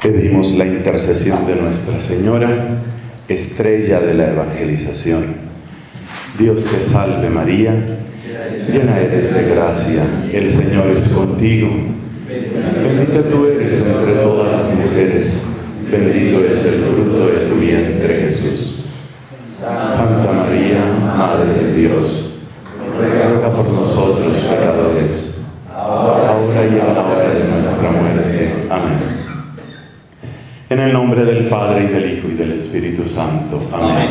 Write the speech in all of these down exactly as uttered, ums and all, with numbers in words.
Pedimos la intercesión de Nuestra Señora, estrella de la evangelización. Dios te salve María, llena eres de gracia, el Señor es contigo. Bendita tú eres entre todas las mujeres, bendito es el fruto de tu vientre Jesús. Santa María, Madre de Dios, ruega por nosotros pecadores, ahora y en la hora de nuestra muerte. Amén. En el nombre del Padre, y del Hijo, y del Espíritu Santo. Amén.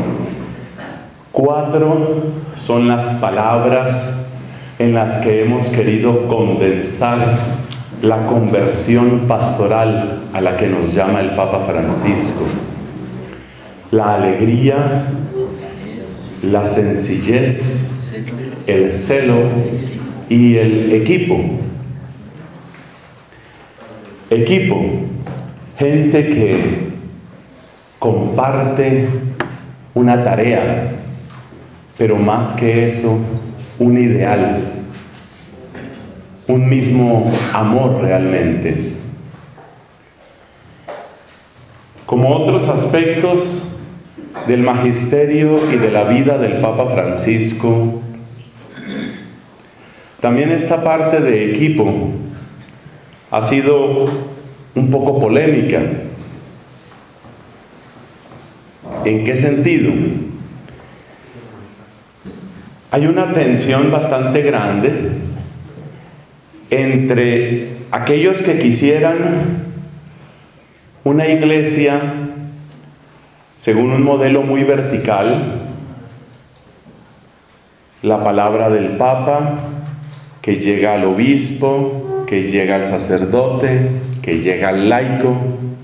Cuatro son las palabras en las que hemos querido condensar la conversión pastoral a la que nos llama el Papa Francisco. La alegría, la sencillez, el celo y el equipo. Equipo. Gente que comparte una tarea, pero más que eso, un ideal, un mismo amor realmente. Como otros aspectos del magisterio y de la vida del Papa Francisco, también esta parte de equipo ha sido un poco polémica. ¿En qué sentido? Hay una tensión bastante grande entre aquellos que quisieran una iglesia según un modelo muy vertical, la palabra del Papa, que llega al obispo, que llega al sacerdote, que llega al laico,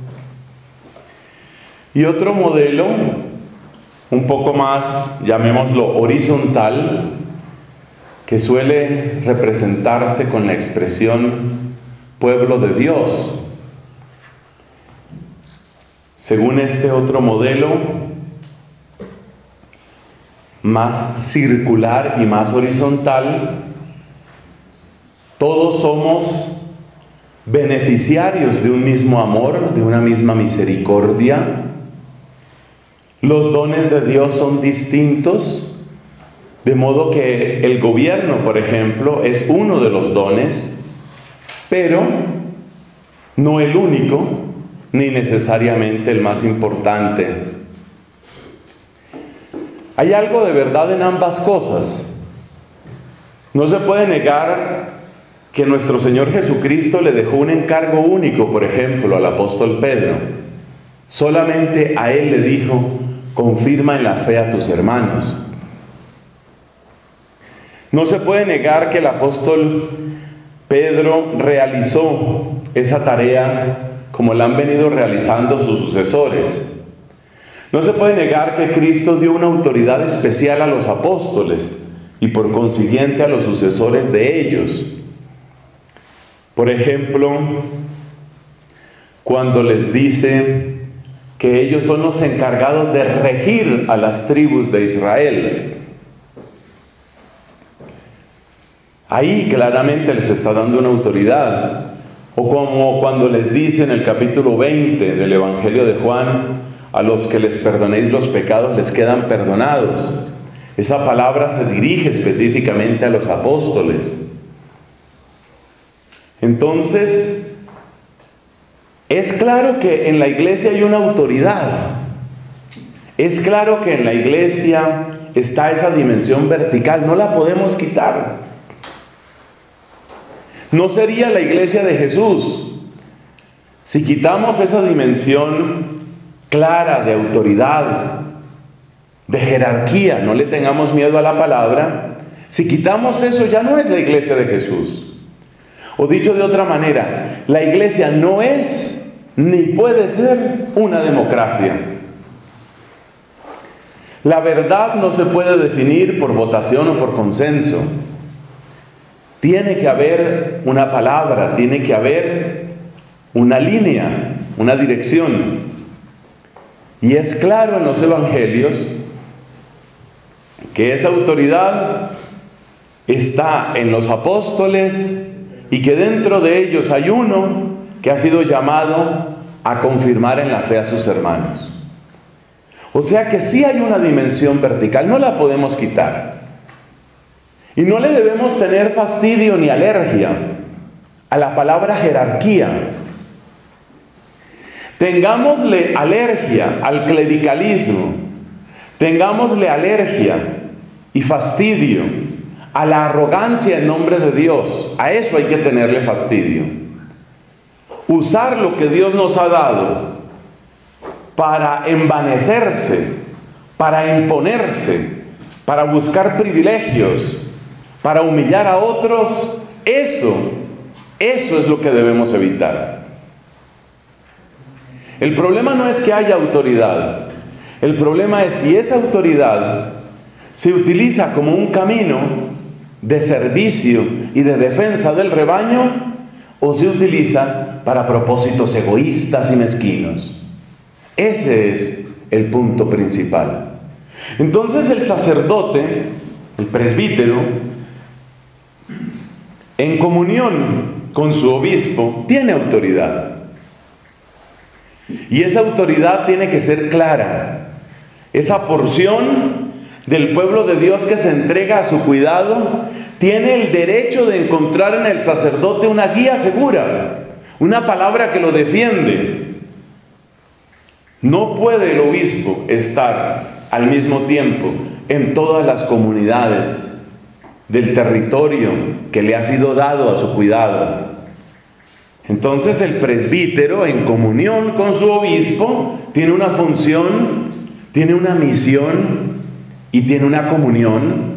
y otro modelo un poco más, llamémoslo horizontal, que suele representarse con la expresión pueblo de Dios. Según este otro modelo, más circular y más horizontal, todos somos beneficiarios de un mismo amor, de una misma misericordia. Los dones de Dios son distintos, de modo que el gobierno, por ejemplo, es uno de los dones, pero no el único, ni necesariamente el más importante. Hay algo de verdad en ambas cosas. No se puede negar que nuestro Señor Jesucristo le dejó un encargo único, por ejemplo, al apóstol Pedro. Solamente a él le dijo: confirma en la fe a tus hermanos. No se puede negar que el apóstol Pedro realizó esa tarea como la han venido realizando sus sucesores. No se puede negar que Cristo dio una autoridad especial a los apóstoles y por consiguiente a los sucesores de ellos. Por ejemplo, cuando les dice que ellos son los encargados de regir a las tribus de Israel. Ahí claramente les está dando una autoridad. O como cuando les dice en el capítulo veinte del Evangelio de Juan: a los que les perdonéis los pecados les quedan perdonados. Esa palabra se dirige específicamente a los apóstoles. Entonces, es claro que en la iglesia hay una autoridad. Es claro que en la iglesia está esa dimensión vertical, no la podemos quitar. No sería la iglesia de Jesús si quitamos esa dimensión clara de autoridad, de jerarquía. No le tengamos miedo a la palabra. Si quitamos eso, ya no es la iglesia de Jesús. O dicho de otra manera, la iglesia no es ni puede ser una democracia. La verdad no se puede definir por votación o por consenso. Tiene que haber una palabra, tiene que haber una línea, una dirección. Y es claro en los evangelios que esa autoridad está en los apóstoles y que dentro de ellos hay uno que ha sido llamado a confirmar en la fe a sus hermanos. O sea que sí hay una dimensión vertical, no la podemos quitar. Y no le debemos tener fastidio ni alergia a la palabra jerarquía. Tengámosle alergia al clericalismo, tengámosle alergia y fastidio a la arrogancia en nombre de Dios. A eso hay que tenerle fastidio. Usar lo que Dios nos ha dado para envanecerse, para imponerse, para buscar privilegios, para humillar a otros, eso, eso es lo que debemos evitar. El problema no es que haya autoridad, el problema es si esa autoridad se utiliza como un camino de servicio y de defensa del rebaño o se utiliza para propósitos egoístas y mezquinos. Ese es el punto principal. Entonces el sacerdote, el presbítero, en comunión con su obispo, tiene autoridad. Y esa autoridad tiene que ser clara. Esa porción del pueblo de Dios que se entrega a su cuidado tiene el derecho de encontrar en el sacerdote una guía segura, una palabra que lo defiende. No puede el obispo estar al mismo tiempo en todas las comunidades del territorio que le ha sido dado a su cuidado. Entonces el presbítero, en comunión con su obispo, tiene una función, tiene una misión y tiene una comunión.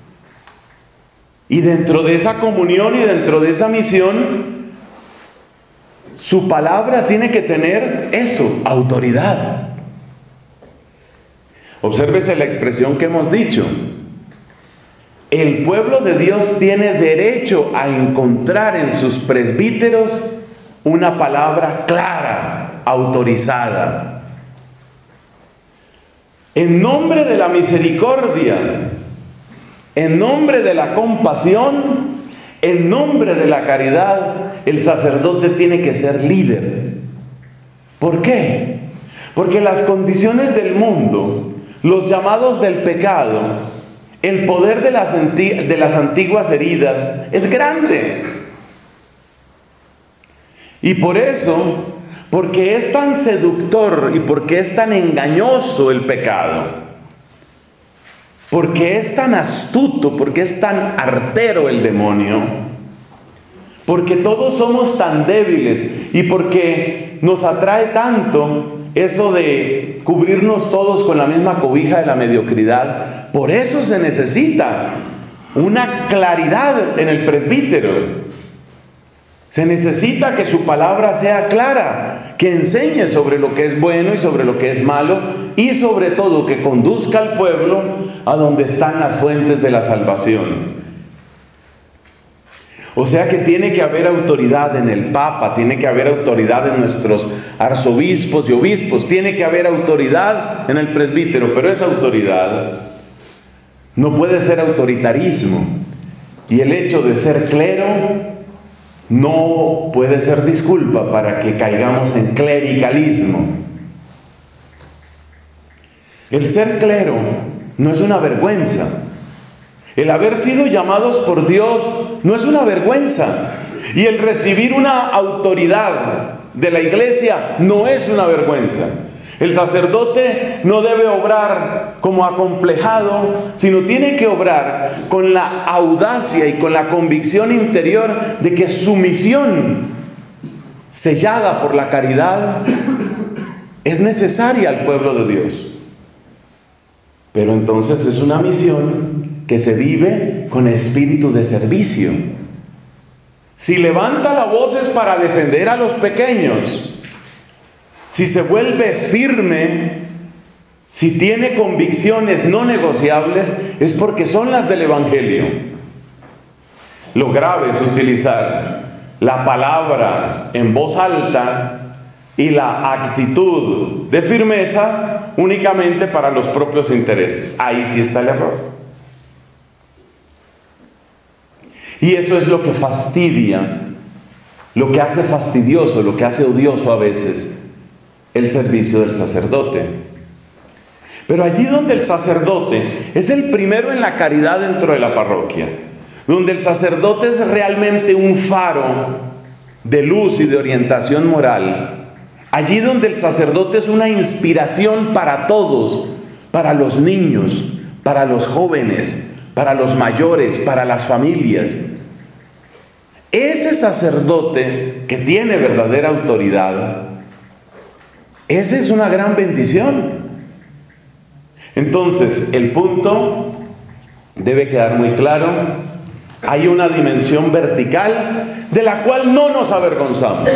Y dentro de esa comunión y dentro de esa misión, su palabra tiene que tener eso, autoridad. Obsérvese la expresión que hemos dicho. El pueblo de Dios tiene derecho a encontrar en sus presbíteros una palabra clara, autorizada. En nombre de la misericordia, en nombre de la compasión, en nombre de la caridad, el sacerdote tiene que ser líder. ¿Por qué? Porque las condiciones del mundo, los llamados del pecado, el poder de las, de las antiguas heridas es grande. Y por eso, porque es tan seductor y porque es tan engañoso el pecado, porque es tan astuto, porque es tan artero el demonio, porque todos somos tan débiles y porque nos atrae tanto eso de cubrirnos todos con la misma cobija de la mediocridad, por eso se necesita una claridad en el presbítero. Se necesita que su palabra sea clara, que enseñe sobre lo que es bueno y sobre lo que es malo, y sobre todo que conduzca al pueblo a donde están las fuentes de la salvación. O sea que tiene que haber autoridad en el Papa, tiene que haber autoridad en nuestros arzobispos y obispos, tiene que haber autoridad en el presbítero, pero esa autoridad no puede ser autoritarismo. Y el hecho de ser clero no puede ser disculpa para que caigamos en clericalismo. El ser clero no es una vergüenza. El haber sido llamados por Dios no es una vergüenza. Y el recibir una autoridad de la iglesia no es una vergüenza. El sacerdote no debe obrar como acomplejado, sino tiene que obrar con la audacia y con la convicción interior de que su misión, sellada por la caridad, es necesaria al pueblo de Dios. Pero entonces es una misión que se vive con espíritu de servicio. Si levanta la voz es para defender a los pequeños. Si se vuelve firme, si tiene convicciones no negociables, es porque son las del Evangelio. Lo grave es utilizar la palabra en voz alta y la actitud de firmeza únicamente para los propios intereses. Ahí sí está el error. Y eso es lo que fastidia, lo que hace fastidioso, lo que hace odioso a veces el servicio del sacerdote. Pero allí donde el sacerdote es el primero en la caridad dentro de la parroquia, donde el sacerdote es realmente un faro de luz y de orientación moral, allí donde el sacerdote es una inspiración para todos, para los niños, para los jóvenes, para los mayores, para las familias. Ese sacerdote que tiene verdadera autoridad, esa es una gran bendición. Entonces, el punto debe quedar muy claro. Hay una dimensión vertical de la cual no nos avergonzamos.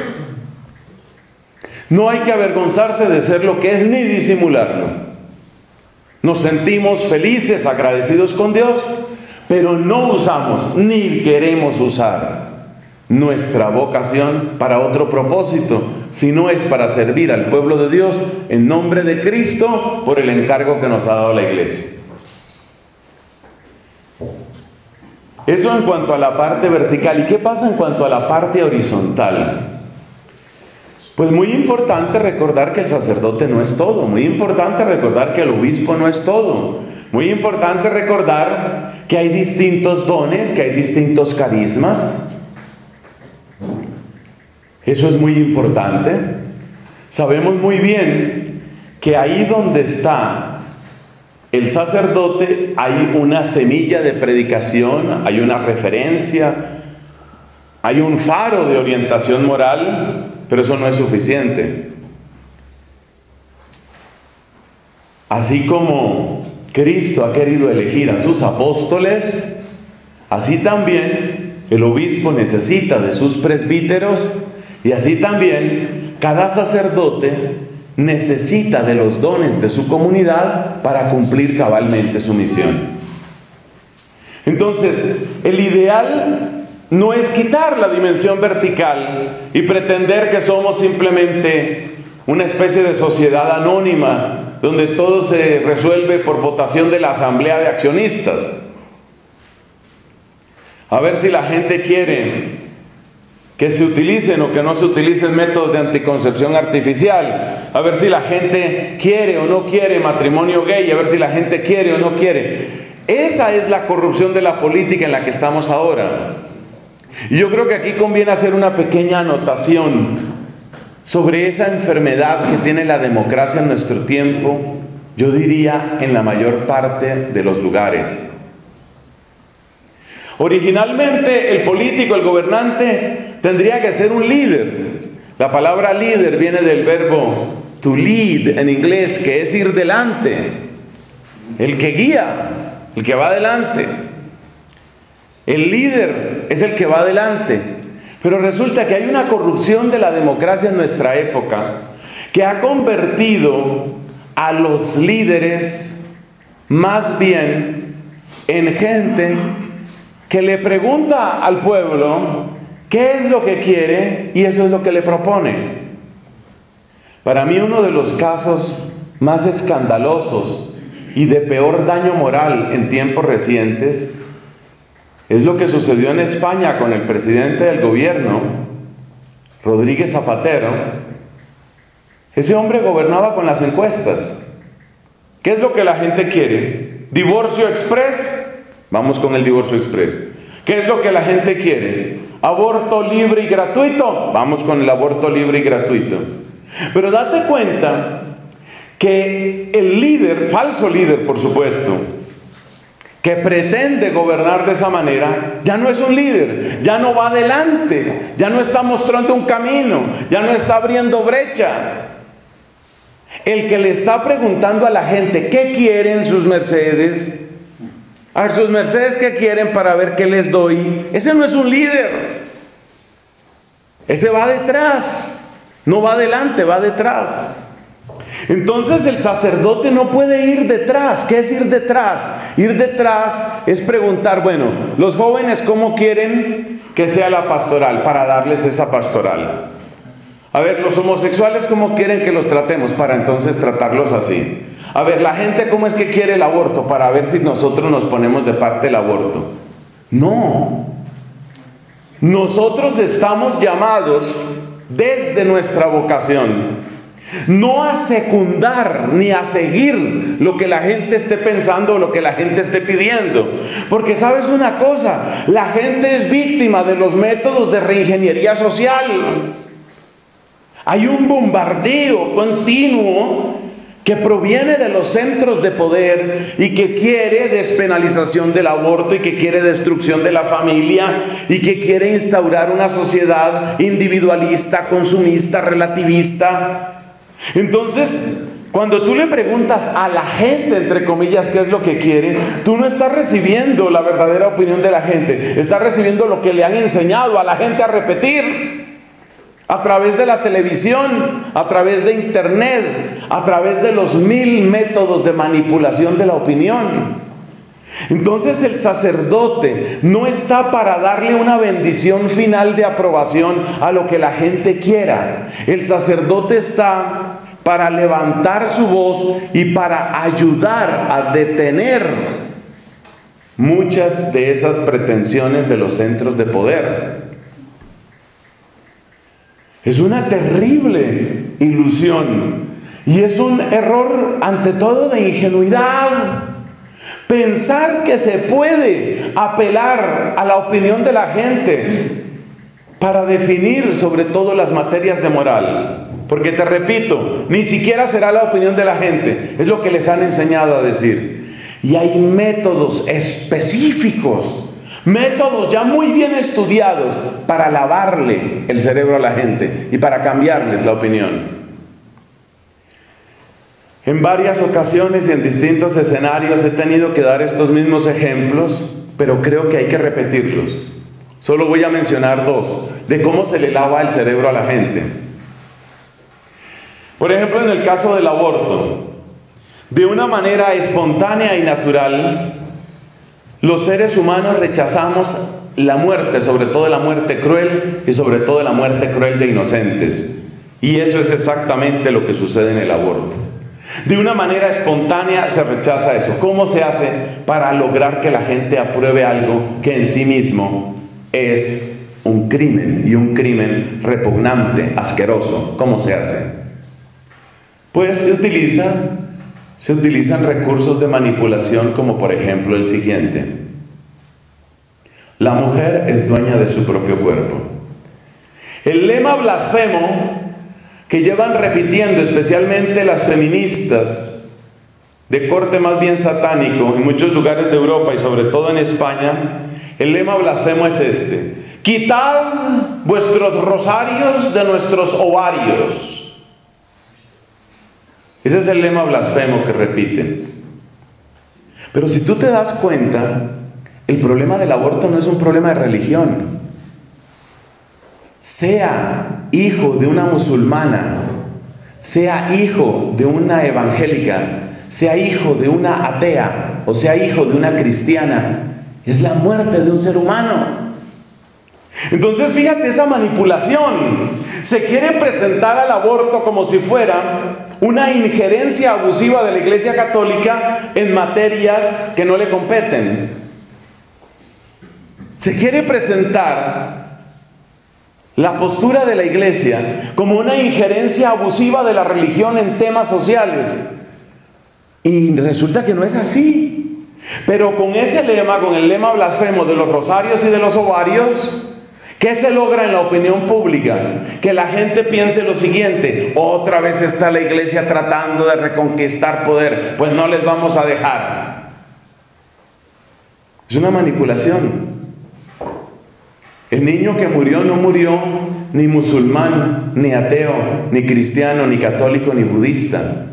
No hay que avergonzarse de ser lo que es ni disimularlo. Nos sentimos felices, agradecidos con Dios, pero no usamos ni queremos usar nuestra vocación para otro propósito, sino es para servir al pueblo de Dios en nombre de Cristo por el encargo que nos ha dado la Iglesia. Eso en cuanto a la parte vertical. ¿Y qué pasa en cuanto a la parte horizontal? Pues muy importante recordar que el sacerdote no es todo, muy importante recordar que el obispo no es todo, muy importante recordar que hay distintos dones, que hay distintos carismas. Eso es muy importante. Sabemos muy bien que ahí donde está el sacerdote hay una semilla de predicación, hay una referencia, hay un faro de orientación moral, pero eso no es suficiente. Así como Cristo ha querido elegir a sus apóstoles, así también el obispo necesita de sus presbíteros, y así también cada sacerdote necesita de los dones de su comunidad para cumplir cabalmente su misión. Entonces, el ideal no es quitar la dimensión vertical y pretender que somos simplemente una especie de sociedad anónima donde todo se resuelve por votación de la asamblea de accionistas. A ver si la gente quiere que se utilicen o que no se utilicen métodos de anticoncepción artificial, a ver si la gente quiere o no quiere matrimonio gay, a ver si la gente quiere o no quiere. Esa es la corrupción de la política en la que estamos ahora. Y yo creo que aquí conviene hacer una pequeña anotación sobre esa enfermedad que tiene la democracia en nuestro tiempo, yo diría en la mayor parte de los lugares. Originalmente el político, el gobernante, tendría que ser un líder. La palabra líder viene del verbo to lead en inglés, que es ir delante. El que guía, el que va adelante. El líder es el que va adelante. Pero resulta que hay una corrupción de la democracia en nuestra época que ha convertido a los líderes más bien en gente que le pregunta al pueblo qué es lo que quiere y eso es lo que le propone. Para mí uno de los casos más escandalosos y de peor daño moral en tiempos recientes es lo que sucedió en España con el presidente del gobierno, Rodríguez Zapatero. Ese hombre gobernaba con las encuestas. ¿Qué es lo que la gente quiere? ¿Divorcio express? Vamos con el divorcio express. ¿Qué es lo que la gente quiere? ¿Aborto libre y gratuito? Vamos con el aborto libre y gratuito. Pero date cuenta que el líder, falso líder por supuesto, que pretende gobernar de esa manera, ya no es un líder, ya no va adelante, ya no está mostrando un camino, ya no está abriendo brecha. El que le está preguntando a la gente qué quieren sus mercedes, a sus mercedes qué quieren para ver qué les doy, ese no es un líder. Ese va detrás, no va adelante, va detrás. Entonces el sacerdote no puede ir detrás. ¿Qué es ir detrás? Ir detrás es preguntar, bueno, los jóvenes ¿cómo quieren que sea la pastoral? Para darles esa pastoral. A ver, los homosexuales ¿cómo quieren que los tratemos? Para entonces tratarlos así. A ver, la gente ¿cómo es que quiere el aborto? Para ver si nosotros nos ponemos de parte del aborto. No. Nosotros estamos llamados desde nuestra vocación, no a secundar ni a seguir lo que la gente esté pensando o lo que la gente esté pidiendo. Porque sabes una cosa, la gente es víctima de los métodos de reingeniería social. Hay un bombardeo continuo que proviene de los centros de poder y que quiere despenalización del aborto y que quiere destrucción de la familia y que quiere instaurar una sociedad individualista, consumista, relativista. Entonces, cuando tú le preguntas a la gente, entre comillas, qué es lo que quiere, tú no estás recibiendo la verdadera opinión de la gente, estás recibiendo lo que le han enseñado a la gente a repetir. A través de la televisión, a través de internet, a través de los mil métodos de manipulación de la opinión. Entonces el sacerdote no está para darle una bendición final de aprobación a lo que la gente quiera. El sacerdote está para levantar su voz y para ayudar a detener muchas de esas pretensiones de los centros de poder. Es una terrible ilusión y es un error ante todo de ingenuidad. Pensar que se puede apelar a la opinión de la gente para definir sobre todo las materias de moral. Porque te repito, ni siquiera será la opinión de la gente, es lo que les han enseñado a decir. Y hay métodos específicos, métodos ya muy bien estudiados para lavarle el cerebro a la gente y para cambiarles la opinión. En varias ocasiones y en distintos escenarios he tenido que dar estos mismos ejemplos, pero creo que hay que repetirlos. Solo voy a mencionar dos, de cómo se le lava el cerebro a la gente. Por ejemplo, en el caso del aborto, de una manera espontánea y natural, los seres humanos rechazamos la muerte, sobre todo la muerte cruel y sobre todo la muerte cruel de inocentes. Y eso es exactamente lo que sucede en el aborto. De una manera espontánea se rechaza eso. ¿Cómo se hace para lograr que la gente apruebe algo que en sí mismo es un crimen y un crimen repugnante, asqueroso? ¿Cómo se hace? Pues se utiliza Se utilizan recursos de manipulación como por ejemplo el siguiente. La mujer es dueña de su propio cuerpo. El lema blasfemo que llevan repitiendo especialmente las feministas de corte más bien satánico en muchos lugares de Europa y sobre todo en España, el lema blasfemo es este: quitad vuestros rosarios de nuestros ovarios. Ese es el lema blasfemo que repiten. Pero si tú te das cuenta, el problema del aborto no es un problema de religión. Sea hijo de una musulmana, sea hijo de una evangélica, sea hijo de una atea o sea hijo de una cristiana, es la muerte de un ser humano. Entonces fíjate esa manipulación. Se quiere presentar al aborto como si fuera una injerencia abusiva de la Iglesia Católica en materias que no le competen. Se quiere presentar la postura de la Iglesia como una injerencia abusiva de la religión en temas sociales. Y resulta que no es así. Pero con ese lema, con el lema blasfemo de los rosarios y de los ovarios, ¿qué se logra en la opinión pública? Que la gente piense lo siguiente: otra vez está la iglesia tratando de reconquistar poder, pues no les vamos a dejar. Es una manipulación. El niño que murió no murió ni musulmán, ni ateo, ni cristiano, ni católico, ni budista.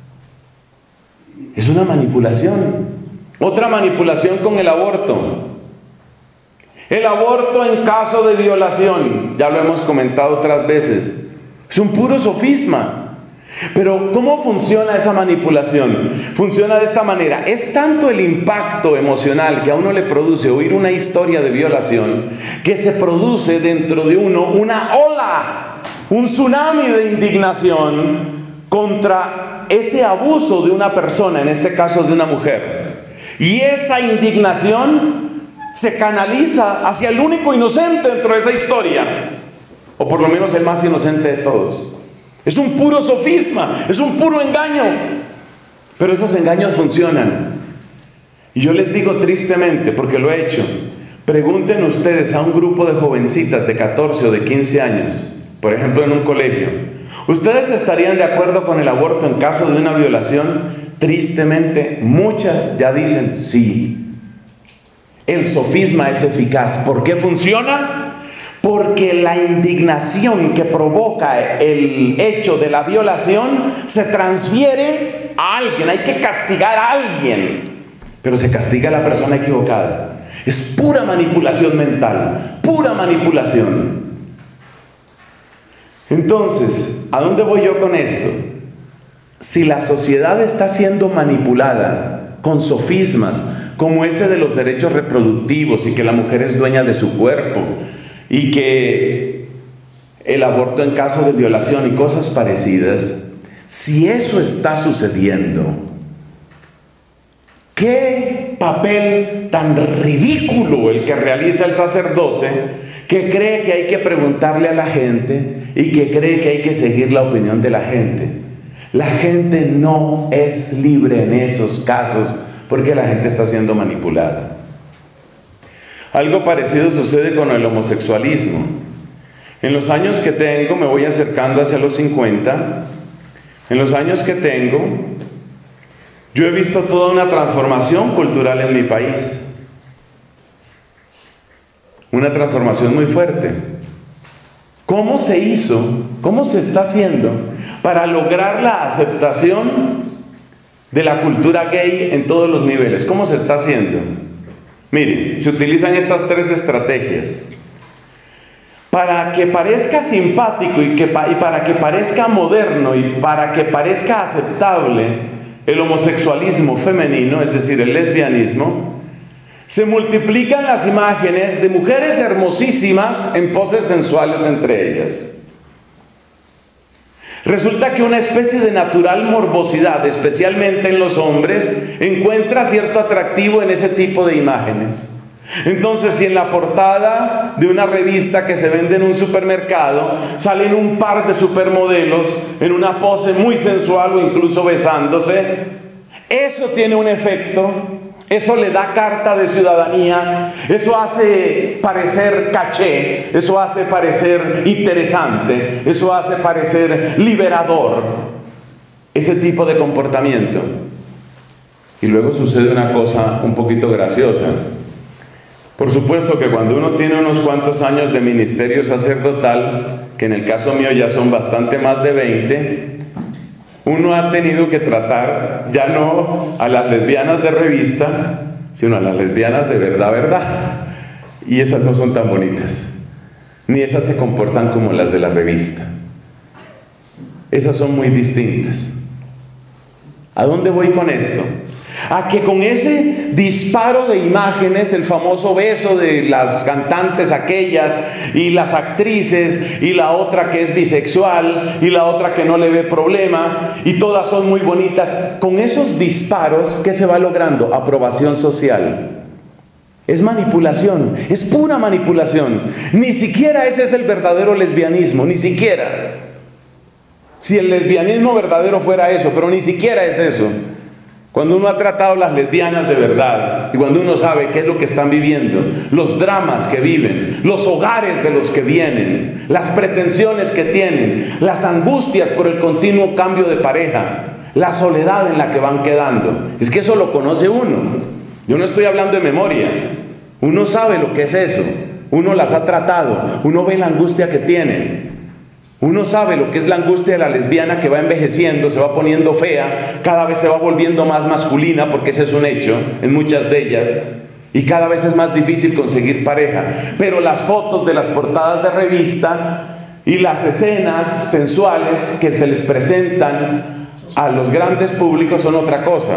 Es una manipulación. Otra manipulación con el aborto. El aborto en caso de violación, ya lo hemos comentado otras veces, es un puro sofisma. Pero ¿cómo funciona esa manipulación? Funciona de esta manera. Es tanto el impacto emocional que a uno le produce oír una historia de violación, que se produce dentro de uno una ola, un tsunami de indignación contra ese abuso de una persona, en este caso de una mujer. Y esa indignación se canaliza hacia el único inocente dentro de esa historia, o por lo menos el más inocente de todos. Es un puro sofisma, es un puro engaño. Pero esos engaños funcionan. Y yo les digo tristemente, porque lo he hecho, pregunten ustedes a un grupo de jovencitas de catorce o de quince años, por ejemplo en un colegio, ¿ustedes estarían de acuerdo con el aborto en caso de una violación? Tristemente, muchas ya dicen sí. El sofisma es eficaz. ¿Por qué funciona? Porque la indignación que provoca el hecho de la violación se transfiere a alguien. Hay que castigar a alguien, pero se castiga a la persona equivocada. Es pura manipulación mental, pura manipulación. Entonces, ¿a dónde voy yo con esto? Si la sociedad está siendo manipulada con sofismas como ese de los derechos reproductivos y que la mujer es dueña de su cuerpo y que el aborto en caso de violación y cosas parecidas, si eso está sucediendo, ¿qué papel tan ridículo el que realiza el sacerdote que cree que hay que preguntarle a la gente y que cree que hay que seguir la opinión de la gente? La gente no es libre en esos casos porque la gente está siendo manipulada. Algo parecido sucede con el homosexualismo. En los años que tengo, me voy acercando hacia los cincuenta, en los años que tengo, yo he visto toda una transformación cultural en mi país. Una transformación muy fuerte. ¿Cómo se hizo? ¿Cómo se está haciendo para lograr la aceptación de la cultura gay en todos los niveles? ¿Cómo se está haciendo? Miren, se utilizan estas tres estrategias. Para que parezca simpático y, que, y para que parezca moderno y para que parezca aceptable el homosexualismo femenino, es decir, el lesbianismo, se multiplican las imágenes de mujeres hermosísimas en poses sensuales entre ellas. Resulta que una especie de natural morbosidad, especialmente en los hombres, encuentra cierto atractivo en ese tipo de imágenes. Entonces, si en la portada de una revista que se vende en un supermercado salen un par de supermodelos en una pose muy sensual o incluso besándose, eso tiene un efecto. Eso le da carta de ciudadanía, eso hace parecer caché, eso hace parecer interesante, eso hace parecer liberador, ese tipo de comportamiento. Y luego sucede una cosa un poquito graciosa. Por supuesto que cuando uno tiene unos cuantos años de ministerio sacerdotal, que en el caso mío ya son bastante más de veinte, uno ha tenido que tratar ya no a las lesbianas de revista, sino a las lesbianas de verdad, verdad. Y esas no son tan bonitas, ni esas se comportan como las de la revista. Esas son muy distintas. ¿A dónde voy con esto? A que con ese disparo de imágenes, el famoso beso de las cantantes aquellas y las actrices y la otra que es bisexual y la otra que no le ve problema y todas son muy bonitas, con esos disparos, ¿qué se va logrando? Aprobación social. Es manipulación, es pura manipulación. Ni siquiera ese es el verdadero lesbianismo, ni siquiera. Si el lesbianismo verdadero fuera eso, pero ni siquiera es eso. Cuando uno ha tratado a las lesbianas de verdad y cuando uno sabe qué es lo que están viviendo, los dramas que viven, los hogares de los que vienen, las pretensiones que tienen, las angustias por el continuo cambio de pareja, la soledad en la que van quedando, es que eso lo conoce uno. Yo no estoy hablando de memoria, uno sabe lo que es eso, uno las ha tratado, uno ve la angustia que tienen. Uno sabe lo que es la angustia de la lesbiana que va envejeciendo, se va poniendo fea, cada vez se va volviendo más masculina, porque ese es un hecho en muchas de ellas, y cada vez es más difícil conseguir pareja. Pero las fotos de las portadas de revista y las escenas sensuales que se les presentan a los grandes públicos son otra cosa.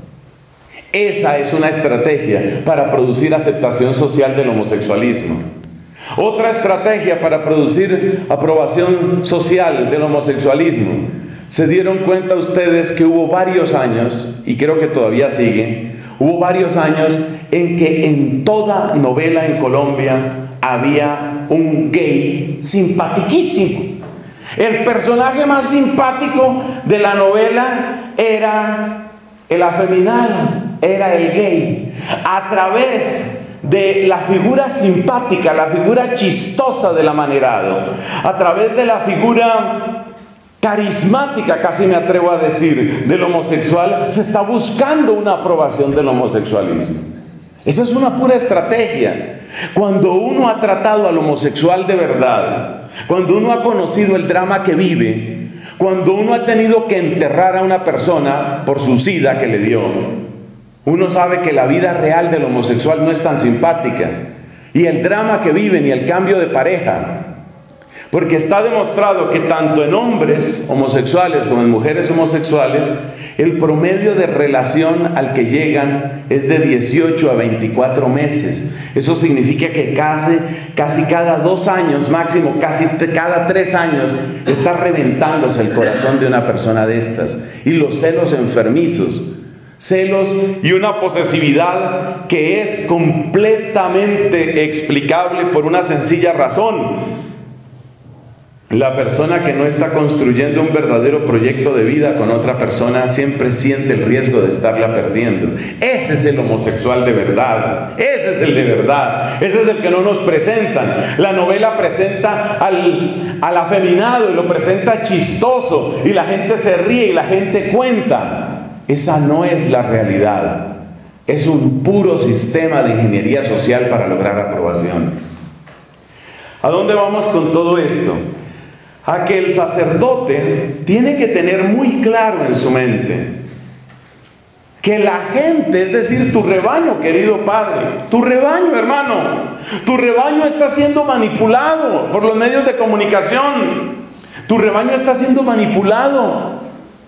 Esa es una estrategia para producir aceptación social del homosexualismo. Otra estrategia para producir aprobación social del homosexualismo. Se dieron cuenta ustedes que hubo varios años, y creo que todavía sigue, hubo varios años en que en toda novela en Colombia había un gay simpatiquísimo. El personaje más simpático de la novela era el afeminado, era el gay. A través de la figura simpática, la figura chistosa del amanerado, a través de la figura carismática, casi me atrevo a decir, del homosexual, se está buscando una aprobación del homosexualismo. Esa es una pura estrategia. Cuando uno ha tratado al homosexual de verdad, cuando uno ha conocido el drama que vive, cuando uno ha tenido que enterrar a una persona por su sida que le dio, uno sabe que la vida real del homosexual no es tan simpática, y el drama que viven y el cambio de pareja, porque está demostrado que tanto en hombres homosexuales como en mujeres homosexuales, el promedio de relación al que llegan es de dieciocho a veinticuatro meses. Eso significa que casi, casi cada dos años, máximo casi cada tres años, está reventándose el corazón de una persona de estas. Y los celos enfermizos, celos y una posesividad que es completamente explicable por una sencilla razón. La persona que no está construyendo un verdadero proyecto de vida con otra persona siempre siente el riesgo de estarla perdiendo. Ese es el homosexual de verdad. Ese es el de verdad. Ese es el que no nos presentan. La novela presenta al, al afeminado y lo presenta chistoso, y la gente se ríe y la gente cuenta. Esa no es la realidad. Es un puro sistema de ingeniería social para lograr aprobación. ¿A dónde vamos con todo esto? A que el sacerdote tiene que tener muy claro en su mente que la gente, es decir, tu rebaño, querido padre, tu rebaño, hermano, tu rebaño está siendo manipulado por los medios de comunicación. Tu rebaño está siendo manipulado.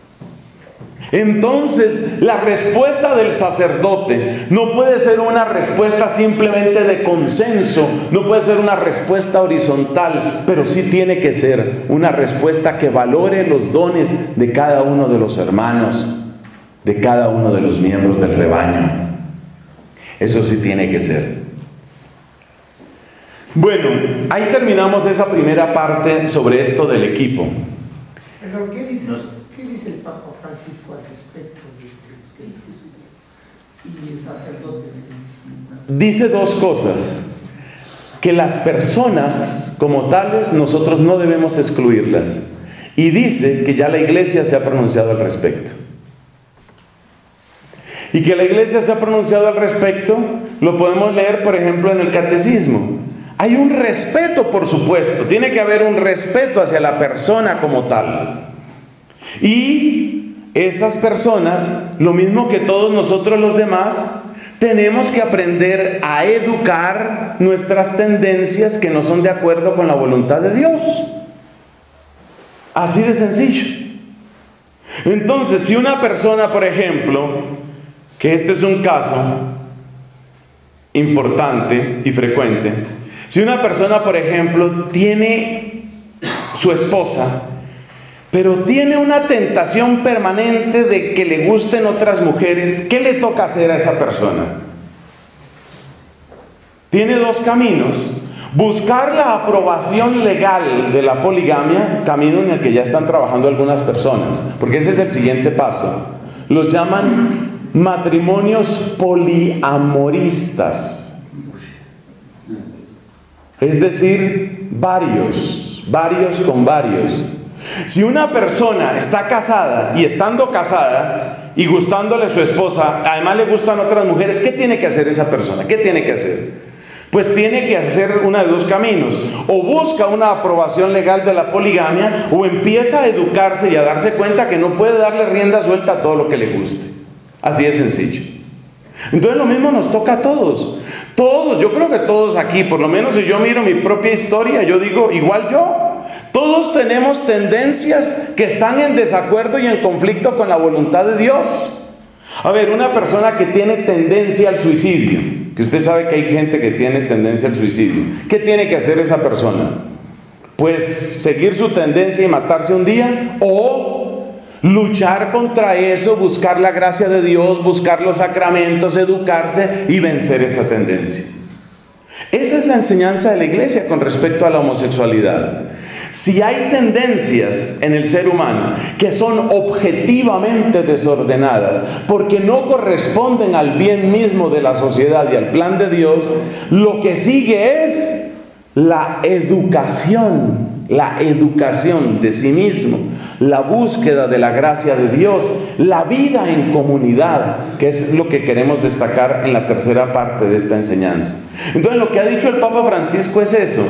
Entonces, la respuesta del sacerdote no puede ser una respuesta simplemente de consenso, no puede ser una respuesta horizontal, pero sí tiene que ser una respuesta que valore los dones de cada uno de los hermanos, de cada uno de los miembros del rebaño. Eso sí tiene que ser. Bueno, ahí terminamos esa primera parte sobre esto del equipo. Pero ¿qué dice, qué dice el Papa Francisco al respecto de los gays y el sacerdote? Dice dos cosas: que las personas como tales nosotros no debemos excluirlas, y dice que ya la Iglesia se ha pronunciado al respecto. Y que la Iglesia se ha pronunciado al respecto lo podemos leer, por ejemplo, en el Catecismo. Hay un respeto, por supuesto, tiene que haber un respeto hacia la persona como tal. Y esas personas, lo mismo que todos nosotros los demás, tenemos que aprender a educar nuestras tendencias que no son de acuerdo con la voluntad de Dios. Así de sencillo. Entonces, si una persona, por ejemplo, que este es un caso importante y frecuente, si una persona, por ejemplo, tiene su esposa, pero tiene una tentación permanente de que le gusten otras mujeres, ¿qué le toca hacer a esa persona? Tiene dos caminos: buscar la aprobación legal de la poligamia, camino en el que ya están trabajando algunas personas, porque ese es el siguiente paso. Los llaman matrimonios poliamoristas. Es decir, varios, varios con varios. Si una persona está casada y estando casada y gustándole a su esposa, además le gustan otras mujeres, ¿qué tiene que hacer esa persona? ¿Qué tiene que hacer? Pues tiene que hacer uno de dos caminos: o busca una aprobación legal de la poligamia, o empieza a educarse y a darse cuenta que no puede darle rienda suelta a todo lo que le guste. Así de sencillo. Entonces lo mismo nos toca a todos. Todos, yo creo que todos aquí, por lo menos si yo miro mi propia historia, yo digo, igual yo, todos tenemos tendencias que están en desacuerdo y en conflicto con la voluntad de Dios. A ver, una persona que tiene tendencia al suicidio, que usted sabe que hay gente que tiene tendencia al suicidio, ¿qué tiene que hacer esa persona? Pues seguir su tendencia y matarse un día, o luchar contra eso, buscar la gracia de Dios, buscar los sacramentos, educarse y vencer esa tendencia. Esa es la enseñanza de la Iglesia con respecto a la homosexualidad. Si hay tendencias en el ser humano que son objetivamente desordenadas porque no corresponden al bien mismo de la sociedad y al plan de Dios, lo que sigue es la educación, la educación de sí mismo, la búsqueda de la gracia de Dios, la vida en comunidad, que es lo que queremos destacar en la tercera parte de esta enseñanza. Entonces, lo que ha dicho el Papa Francisco es eso.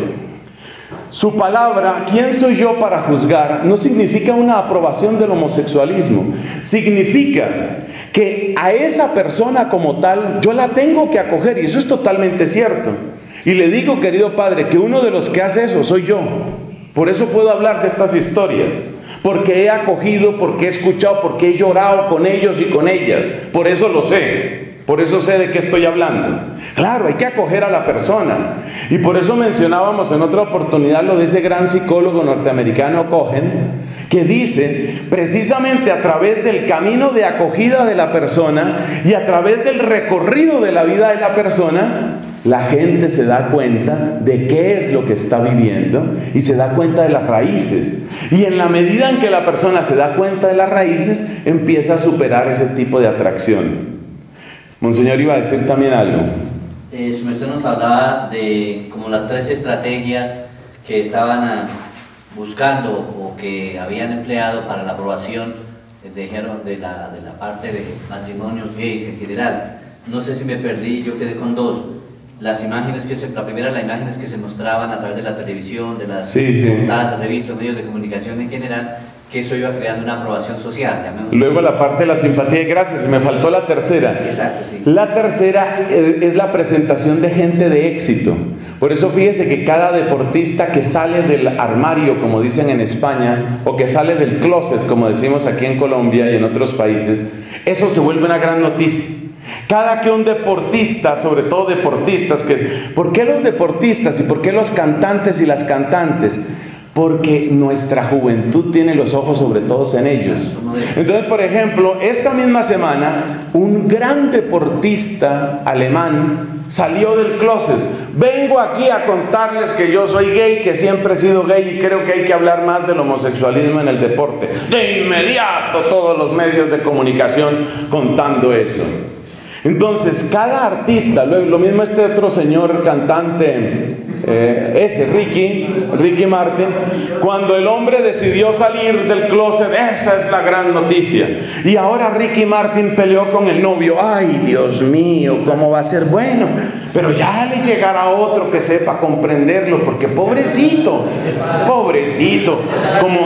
Su palabra, ¿quién soy yo para juzgar?, no significa una aprobación del homosexualismo. Significa que a esa persona como tal yo la tengo que acoger, y eso es totalmente cierto. Y le digo, querido Padre, que uno de los que hace eso soy yo. Por eso puedo hablar de estas historias, porque he acogido, porque he escuchado, porque he llorado con ellos y con ellas. Por eso lo sé. Por eso sé de qué estoy hablando. Claro, hay que acoger a la persona. Y por eso mencionábamos en otra oportunidad lo de ese gran psicólogo norteamericano Cohen, que dice, precisamente a través del camino de acogida de la persona y a través del recorrido de la vida de la persona, la gente se da cuenta de qué es lo que está viviendo y se da cuenta de las raíces. Y en la medida en que la persona se da cuenta de las raíces, empieza a superar ese tipo de atracción. Monseñor iba a decir también algo. Eh, su merced nos hablaba de como las tres estrategias que estaban a, buscando o que habían empleado para la aprobación de, de, la, de la parte de matrimonios gays en general. No sé si me perdí, yo quedé con dos. Las imágenes que se, la primera, las imágenes que se mostraban a través de la televisión, de las sí, sí. portadas, revistas, medios de comunicación en general, que eso iba creando una aprobación social. Luego la parte de la simpatía y gracias, me faltó la tercera. Exacto, sí. La tercera es la presentación de gente de éxito. Por eso fíjese que cada deportista que sale del armario, como dicen en España, o que sale del closet, como decimos aquí en Colombia y en otros países, eso se vuelve una gran noticia. Cada que un deportista, sobre todo deportistas, que ¿por qué los deportistas y por qué los cantantes y las cantantes? Porque nuestra juventud tiene los ojos sobre todos en ellos. Entonces, por ejemplo, esta misma semana, un gran deportista alemán salió del closet. Vengo aquí a contarles que yo soy gay, que siempre he sido gay y creo que hay que hablar más del homosexualismo en el deporte. De inmediato todos los medios de comunicación contando eso. Entonces, cada artista, lo, lo mismo este otro señor cantante, eh, ese, Ricky, Ricky Martin, cuando el hombre decidió salir del closet, esa es la gran noticia. Y ahora Ricky Martin peleó con el novio. Ay, Dios mío, ¿cómo va a ser? Bueno, pero ya le llegará otro que sepa comprenderlo, porque pobrecito, pobrecito, como,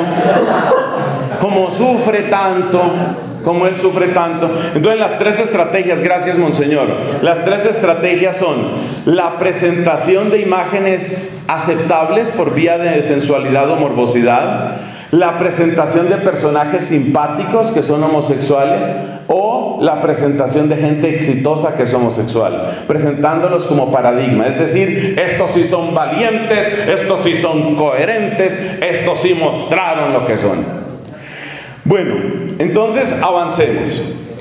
como sufre tanto. Como él sufre tanto. Entonces las tres estrategias, gracias Monseñor, las tres estrategias son la presentación de imágenes aceptables por vía de sensualidad o morbosidad, la presentación de personajes simpáticos que son homosexuales, o la presentación de gente exitosa que es homosexual, presentándolos como paradigma. Es decir, estos sí son valientes, estos sí son coherentes, estos sí mostraron lo que son. Bueno, entonces avancemos.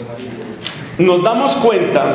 Nos damos cuenta,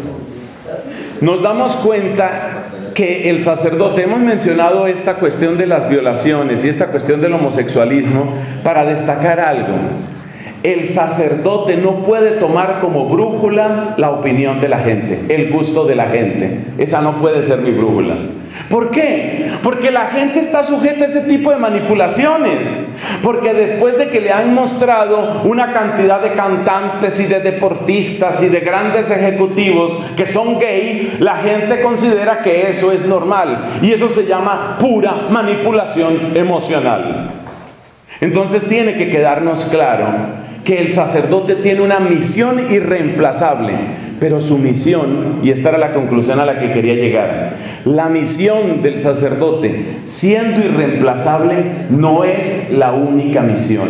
nos damos cuenta que el sacerdote, hemos mencionado esta cuestión de las violaciones y esta cuestión del homosexualismo para destacar algo. El sacerdote no puede tomar como brújula la opinión de la gente, el gusto de la gente. Esa no puede ser mi brújula. ¿Por qué? Porque la gente está sujeta a ese tipo de manipulaciones. Porque después de que le han mostrado una cantidad de cantantes y de deportistas y de grandes ejecutivos que son gay, la gente considera que eso es normal. Y eso se llama pura manipulación emocional. Entonces tiene que quedarnos claro que el sacerdote tiene una misión irreemplazable, pero su misión, y esta era la conclusión a la que quería llegar, la misión del sacerdote, siendo irreemplazable, no es la única misión.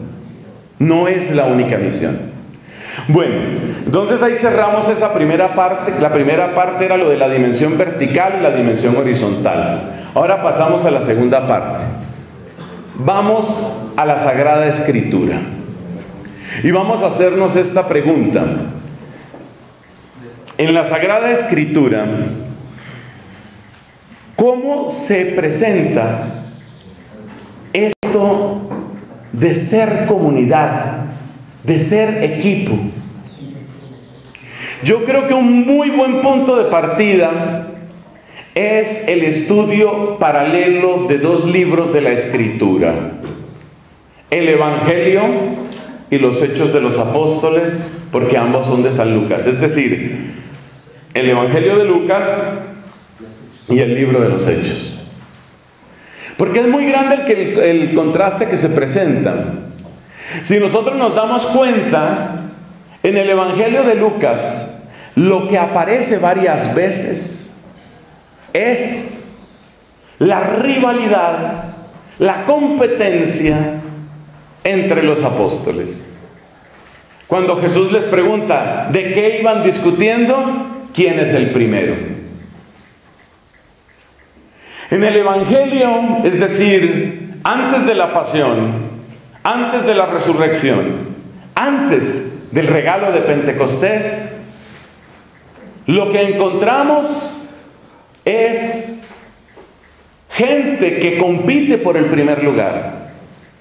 No es la única misión. Bueno, entonces ahí cerramos esa primera parte. La primera parte era lo de la dimensión vertical y la dimensión horizontal. Ahora pasamos a la segunda parte. Vamos a la Sagrada Escritura. Y vamos a hacernos esta pregunta. En la Sagrada Escritura, ¿cómo se presenta de ser comunidad, de ser equipo. Yo creo que un muy buen punto de partida es el estudio paralelo de dos libros de la Escritura: el Evangelio y los Hechos de los Apóstoles, porque ambos son de San Lucas. Es decir, el Evangelio de Lucas y el libro de los Hechos. Porque es muy grande el, que, el, el contraste que se presenta. Si nosotros nos damos cuenta, en el Evangelio de Lucas, lo que aparece varias veces es la rivalidad, la competencia entre los apóstoles. Cuando Jesús les pregunta de qué iban discutiendo, ¿quién es el primero? En el Evangelio, es decir, antes de la pasión, antes de la resurrección, antes del regalo de Pentecostés, lo que encontramos es gente que compite por el primer lugar.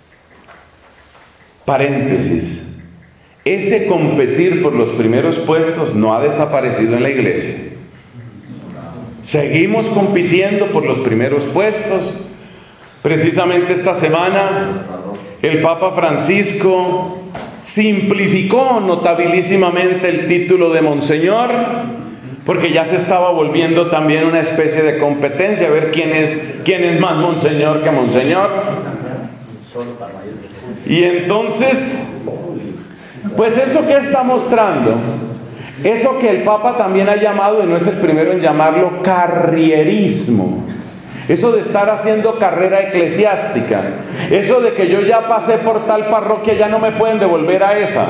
Paréntesis: ese competir por los primeros puestos no ha desaparecido en la iglesia. Seguimos compitiendo por los primeros puestos. Precisamente esta semana el Papa Francisco simplificó notabilísimamente el título de Monseñor, porque ya se estaba volviendo también una especie de competencia, a ver quién es, quién es más Monseñor que Monseñor. Y entonces, pues eso que está mostrando, eso que el Papa también ha llamado, y no es el primero en llamarlo, carrierismo. Eso de estar haciendo carrera eclesiástica, eso de que yo ya pasé por tal parroquia, ya no me pueden devolver a esa,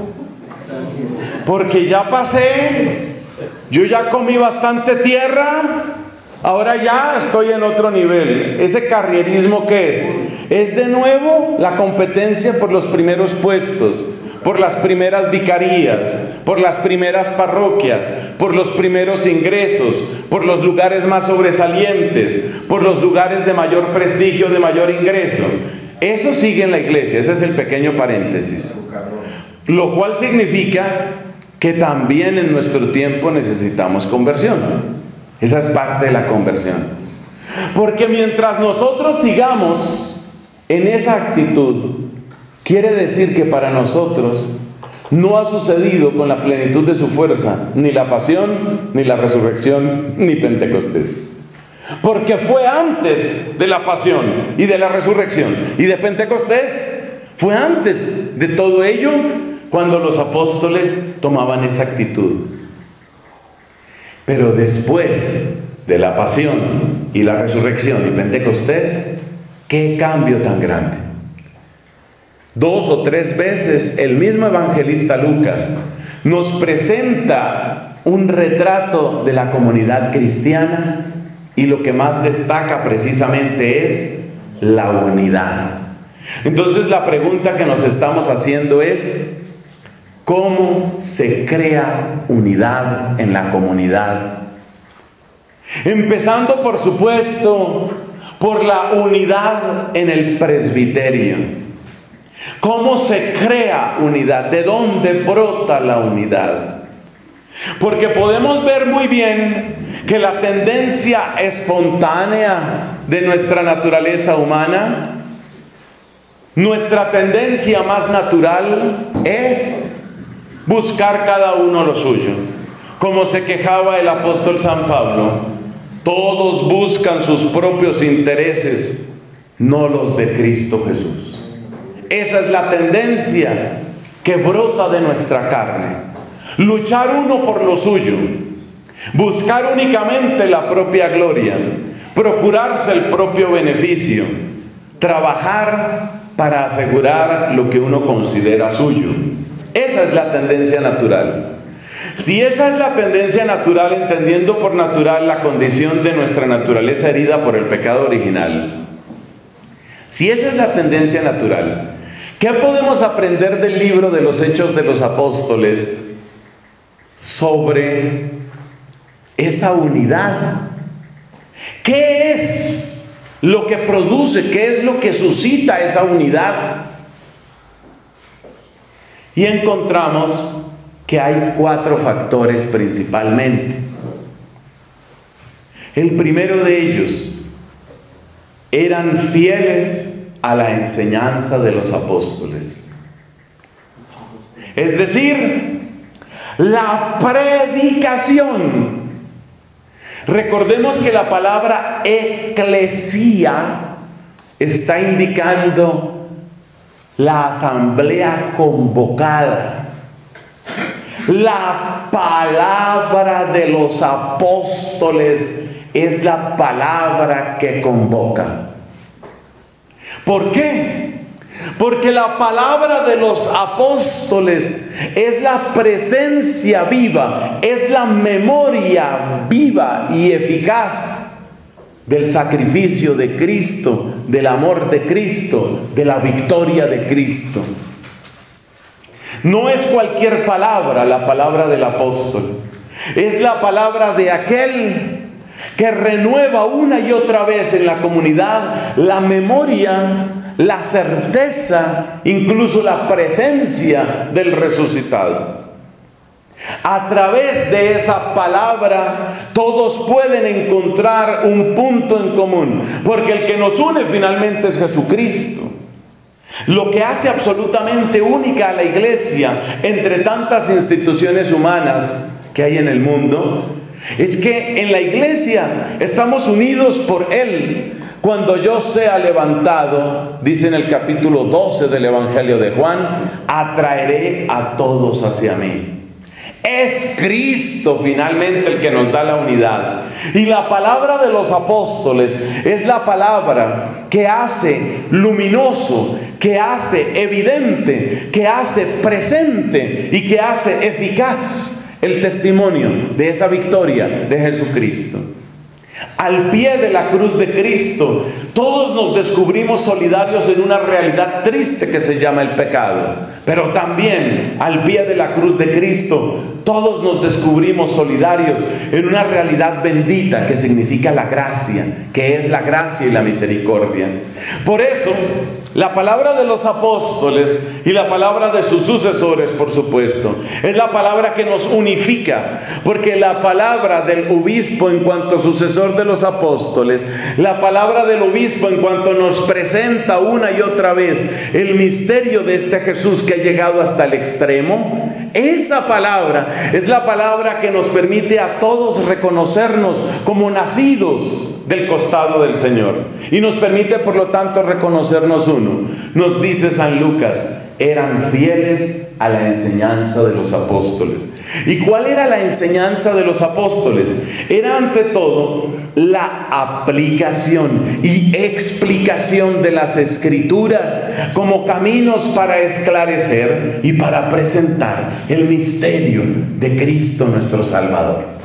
porque ya pasé, yo ya comí bastante tierra, ahora ya estoy en otro nivel. ¿Ese carrierismo qué es? Es de nuevo la competencia por los primeros puestos, por las primeras vicarías, por las primeras parroquias, por los primeros ingresos, por los lugares más sobresalientes, por los lugares de mayor prestigio, de mayor ingreso. Eso sigue en la iglesia, ese es el pequeño paréntesis. Lo cual significa que también en nuestro tiempo necesitamos conversión. Esa es parte de la conversión. Porque mientras nosotros sigamos en esa actitud, quiere decir que para nosotros no ha sucedido con la plenitud de su fuerza ni la pasión, ni la resurrección, ni Pentecostés. Porque fue antes de la pasión y de la resurrección y de Pentecostés. Fue antes de todo ello cuando los apóstoles tomaban esa actitud. Pero después de la pasión y la resurrección y Pentecostés, ¡qué cambio tan grande! Dos o tres veces el mismo evangelista Lucas nos presenta un retrato de la comunidad cristiana, y lo que más destaca precisamente es la unidad. Entonces la pregunta que nos estamos haciendo es: ¿cómo se crea unidad en la comunidad? Empezando, por supuesto, por la unidad en el presbiterio. ¿Cómo se crea unidad? ¿De dónde brota la unidad? Porque podemos ver muy bien que la tendencia espontánea de nuestra naturaleza humana, nuestra tendencia más natural es buscar cada uno lo suyo. Como se quejaba el apóstol San Pablo: todos buscan sus propios intereses, no los de Cristo Jesús. Esa es la tendencia que brota de nuestra carne. Luchar uno por lo suyo, buscar únicamente la propia gloria, procurarse el propio beneficio, trabajar para asegurar lo que uno considera suyo. Esa es la tendencia natural. Si esa es la tendencia natural, entendiendo por natural la condición de nuestra naturaleza herida por el pecado original, si esa es la tendencia natural, ¿qué podemos aprender del libro de los Hechos de los Apóstoles sobre esa unidad? ¿Qué es lo que produce, qué es lo que suscita esa unidad? Y encontramos que hay cuatro factores principalmente. El primero de ellos, eran fieles a la enseñanza de los apóstoles. Es decir, la predicación. Recordemos que la palabra eclesía está indicando la asamblea convocada. La palabra de los apóstoles es la palabra que convoca. ¿Por qué? Porque la palabra de los apóstoles es la presencia viva, es la memoria viva y eficaz del sacrificio de Cristo, del amor de Cristo, de la victoria de Cristo. No es cualquier palabra la palabra del apóstol, es la palabra de aquel que renueva una y otra vez en la comunidad la memoria, la certeza, incluso la presencia del resucitado. A través de esa palabra todos pueden encontrar un punto en común, porque el que nos une finalmente es Jesucristo. Lo que hace absolutamente única a la iglesia entre tantas instituciones humanas que hay en el mundo es que en la iglesia estamos unidos por Él. Cuando yo sea levantado, dice en el capítulo doce del Evangelio de Juan, atraeré a todos hacia mí. Es Cristo finalmente el que nos da la unidad. Y la palabra de los apóstoles es la palabra que hace luminoso, que hace evidente, que hace presente y que hace eficaz el testimonio de esa victoria de Jesucristo. Al pie de la cruz de Cristo, todos nos descubrimos solidarios en una realidad triste que se llama el pecado. Pero también al pie de la cruz de Cristo, todos nos descubrimos solidarios en una realidad bendita que significa la gracia, que es la gracia y la misericordia. Por eso, la palabra de los apóstoles y la palabra de sus sucesores, por supuesto, es la palabra que nos unifica, porque la palabra del obispo en cuanto sucesor de los apóstoles, la palabra del obispo en cuanto nos presenta una y otra vez el misterio de este Jesús que ha llegado hasta el extremo, esa palabra es la palabra que nos permite a todos reconocernos como nacidos del costado del Señor, y nos permite por lo tanto reconocernos uno. Nos dice San Lucas, eran fieles a la enseñanza de los apóstoles. ¿Y cuál era la enseñanza de los apóstoles? Era ante todo la aplicación y explicación de las Escrituras como caminos para esclarecer y para presentar el misterio de Cristo nuestro Salvador.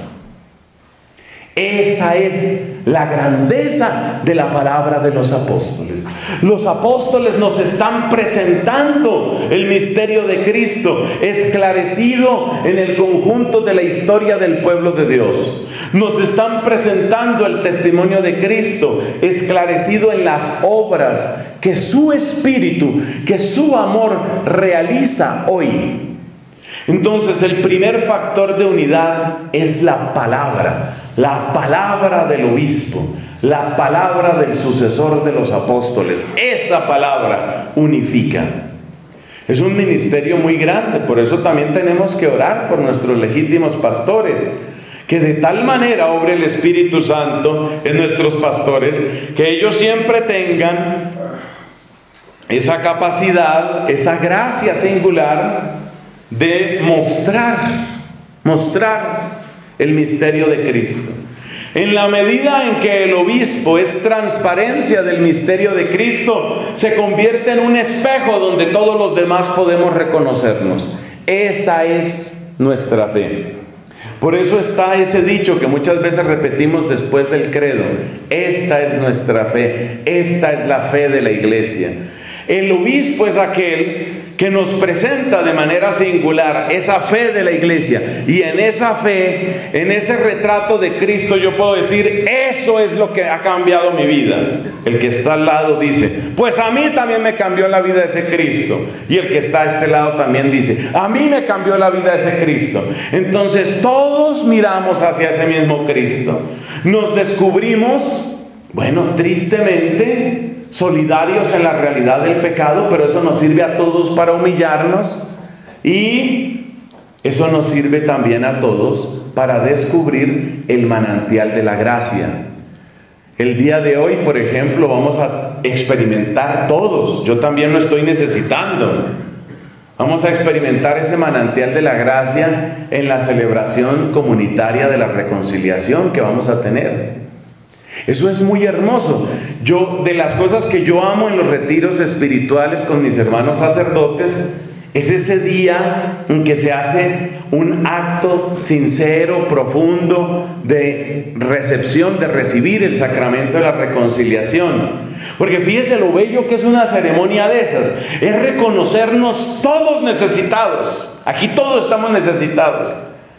Esa es la grandeza de la palabra de los apóstoles. Los apóstoles nos están presentando el misterio de Cristo esclarecido en el conjunto de la historia del pueblo de Dios. Nos están presentando el testimonio de Cristo esclarecido en las obras que su Espíritu, que su amor realiza hoy. Entonces, el primer factor de unidad es la palabra. La palabra del obispo, la palabra del sucesor de los apóstoles. Esa palabra unifica. Es un ministerio muy grande, por eso también tenemos que orar por nuestros legítimos pastores, que de tal manera obre el Espíritu Santo en nuestros pastores, que ellos siempre tengan esa capacidad, esa gracia singular de mostrar, mostrar el misterio de Cristo. En la medida en que el obispo es transparencia del misterio de Cristo, se convierte en un espejo donde todos los demás podemos reconocernos. Esa es nuestra fe. Por eso está ese dicho que muchas veces repetimos después del credo: esta es nuestra fe, esta es la fe de la iglesia. El obispo es aquel que nos presenta de manera singular esa fe de la iglesia. Y en esa fe, en ese retrato de Cristo, yo puedo decir, eso es lo que ha cambiado mi vida. El que está al lado dice, pues a mí también me cambió la vida ese Cristo. Y el que está a este lado también dice, a mí me cambió la vida ese Cristo. Entonces todos miramos hacia ese mismo Cristo. Nos descubrimos, bueno, tristemente solidarios en la realidad del pecado, pero eso nos sirve a todos para humillarnos, y eso nos sirve también a todos para descubrir el manantial de la gracia. El día de hoy, por ejemplo, vamos a experimentar todos, yo también lo estoy necesitando, vamos a experimentar ese manantial de la gracia en la celebración comunitaria de la reconciliación que vamos a tener. Eso es muy hermoso. Yo, de las cosas que yo amo en los retiros espirituales con mis hermanos sacerdotes, es ese día en que se hace un acto sincero, profundo, de recepción, de recibir el sacramento de la reconciliación. Porque fíjese lo bello que es una ceremonia de esas. Es reconocernos todos necesitados. Aquí todos estamos necesitados.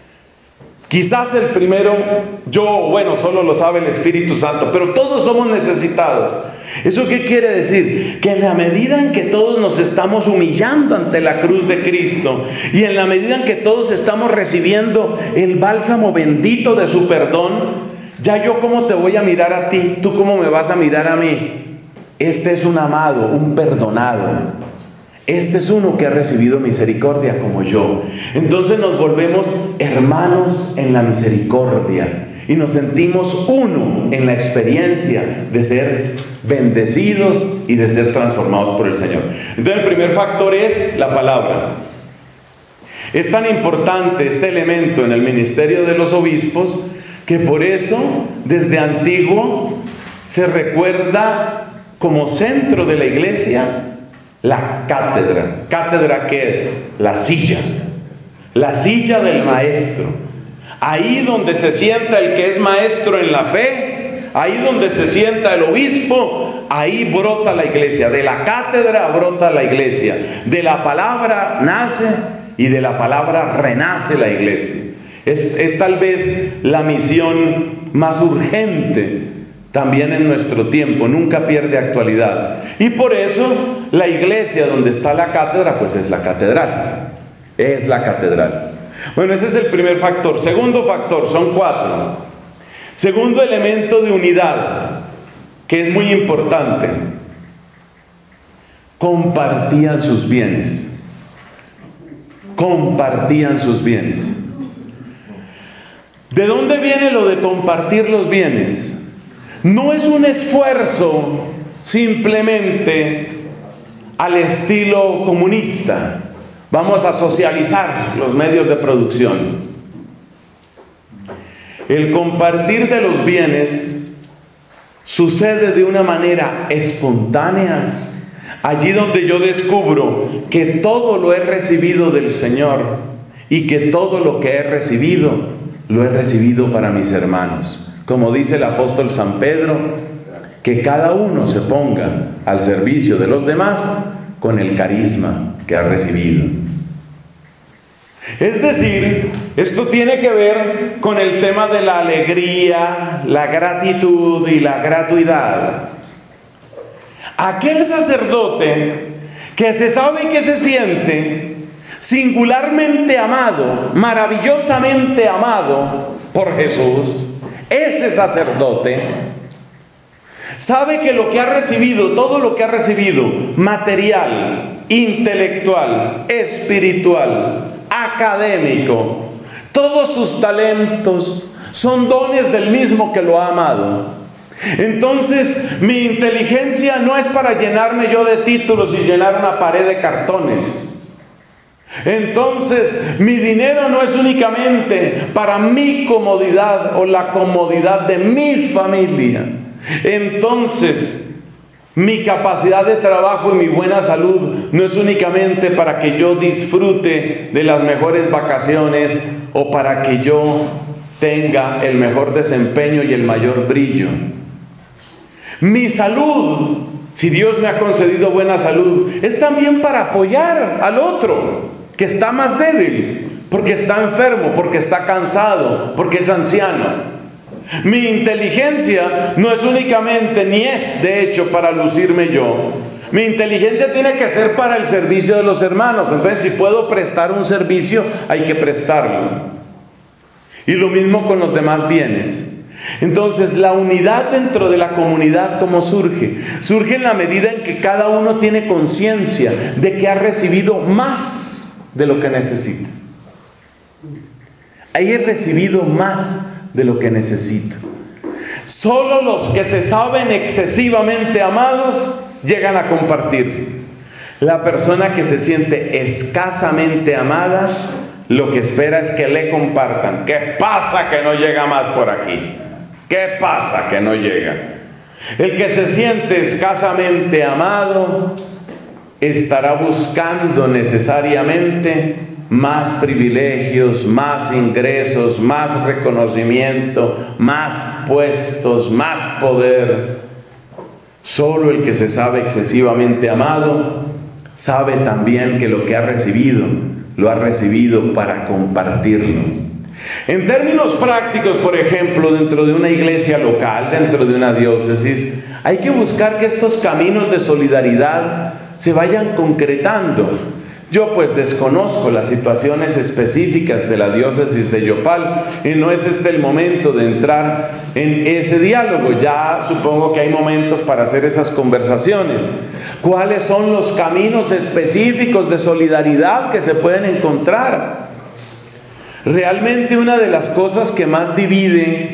Quizás el primero, yo, bueno, solo lo sabe el Espíritu Santo, pero todos somos necesitados. ¿Eso qué quiere decir? Que en la medida en que todos nos estamos humillando ante la cruz de Cristo, y en la medida en que todos estamos recibiendo el bálsamo bendito de su perdón, ya yo cómo te voy a mirar a ti, tú cómo me vas a mirar a mí. Este es un amado, un perdonado. Este es uno que ha recibido misericordia como yo. Entonces nos volvemos hermanos en la misericordia y nos sentimos uno en la experiencia de ser bendecidos y de ser transformados por el Señor. Entonces el primer factor es la palabra. Es tan importante este elemento en el ministerio de los obispos que por eso desde antiguo se recuerda como centro de la iglesia la cátedra. ¿Cátedra qué es? La silla. La silla del maestro. Ahí donde se sienta el que es maestro en la fe, ahí donde se sienta el obispo, ahí brota la iglesia. De la cátedra brota la iglesia. De la palabra nace y de la palabra renace la iglesia. Es, es tal vez la misión más urgente también en nuestro tiempo, nunca pierde actualidad. Y por eso la iglesia donde está la cátedra, pues es la catedral. Es la catedral. Bueno, ese es el primer factor. Segundo factor, son cuatro. Segundo elemento de unidad, que es muy importante. Compartían sus bienes. Compartían sus bienes. ¿De dónde viene lo de compartir los bienes? No es un esfuerzo simplemente al estilo comunista. Vamos a socializar los medios de producción. El compartir de los bienes sucede de una manera espontánea, allí donde yo descubro que todo lo he recibido del Señor y que todo lo que he recibido, lo he recibido para mis hermanos. Como dice el apóstol San Pedro, que cada uno se ponga al servicio de los demás con el carisma que ha recibido. Es decir, esto tiene que ver con el tema de la alegría, la gratitud y la gratuidad. Aquel sacerdote que se sabe que se siente singularmente amado, maravillosamente amado por Jesús, ese sacerdote sabe que lo que ha recibido, todo lo que ha recibido, material, intelectual, espiritual, académico, todos sus talentos son dones del mismo que lo ha amado. Entonces, mi inteligencia no es para llenarme yo de títulos y llenar una pared de cartones. Entonces, mi dinero no es únicamente para mi comodidad o la comodidad de mi familia. Entonces, mi capacidad de trabajo y mi buena salud no es únicamente para que yo disfrute de las mejores vacaciones o para que yo tenga el mejor desempeño y el mayor brillo. Mi salud si Dios me ha concedido buena salud, es también para apoyar al otro que está más débil, porque está enfermo, porque está cansado, porque es anciano. Mi inteligencia no es únicamente, ni es de hecho para lucirme yo. Mi inteligencia tiene que ser para el servicio de los hermanos. Entonces, si puedo prestar un servicio, hay que prestarlo. Y lo mismo con los demás bienes. Entonces, la unidad dentro de la comunidad, ¿cómo surge? Surge en la medida en que cada uno tiene conciencia de que ha recibido más de lo que necesita. Ahí he recibido más de lo que necesito. Solo los que se saben excesivamente amados llegan a compartir. La persona que se siente escasamente amada, lo que espera es que le compartan. ¿Qué pasa que no llega más por aquí? ¿Qué pasa que no llega? El que se siente escasamente amado estará buscando necesariamente más privilegios, más ingresos, más reconocimiento, más puestos, más poder. Solo el que se sabe excesivamente amado sabe también que lo que ha recibido, lo ha recibido para compartirlo. En términos prácticos, por ejemplo, dentro de una iglesia local, dentro de una diócesis, hay que buscar que estos caminos de solidaridad se vayan concretando. Yo pues desconozco las situaciones específicas de la diócesis de Yopal y no es este el momento de entrar en ese diálogo. Ya supongo que hay momentos para hacer esas conversaciones. ¿Cuáles son los caminos específicos de solidaridad que se pueden encontrar? Realmente una de las cosas que más divide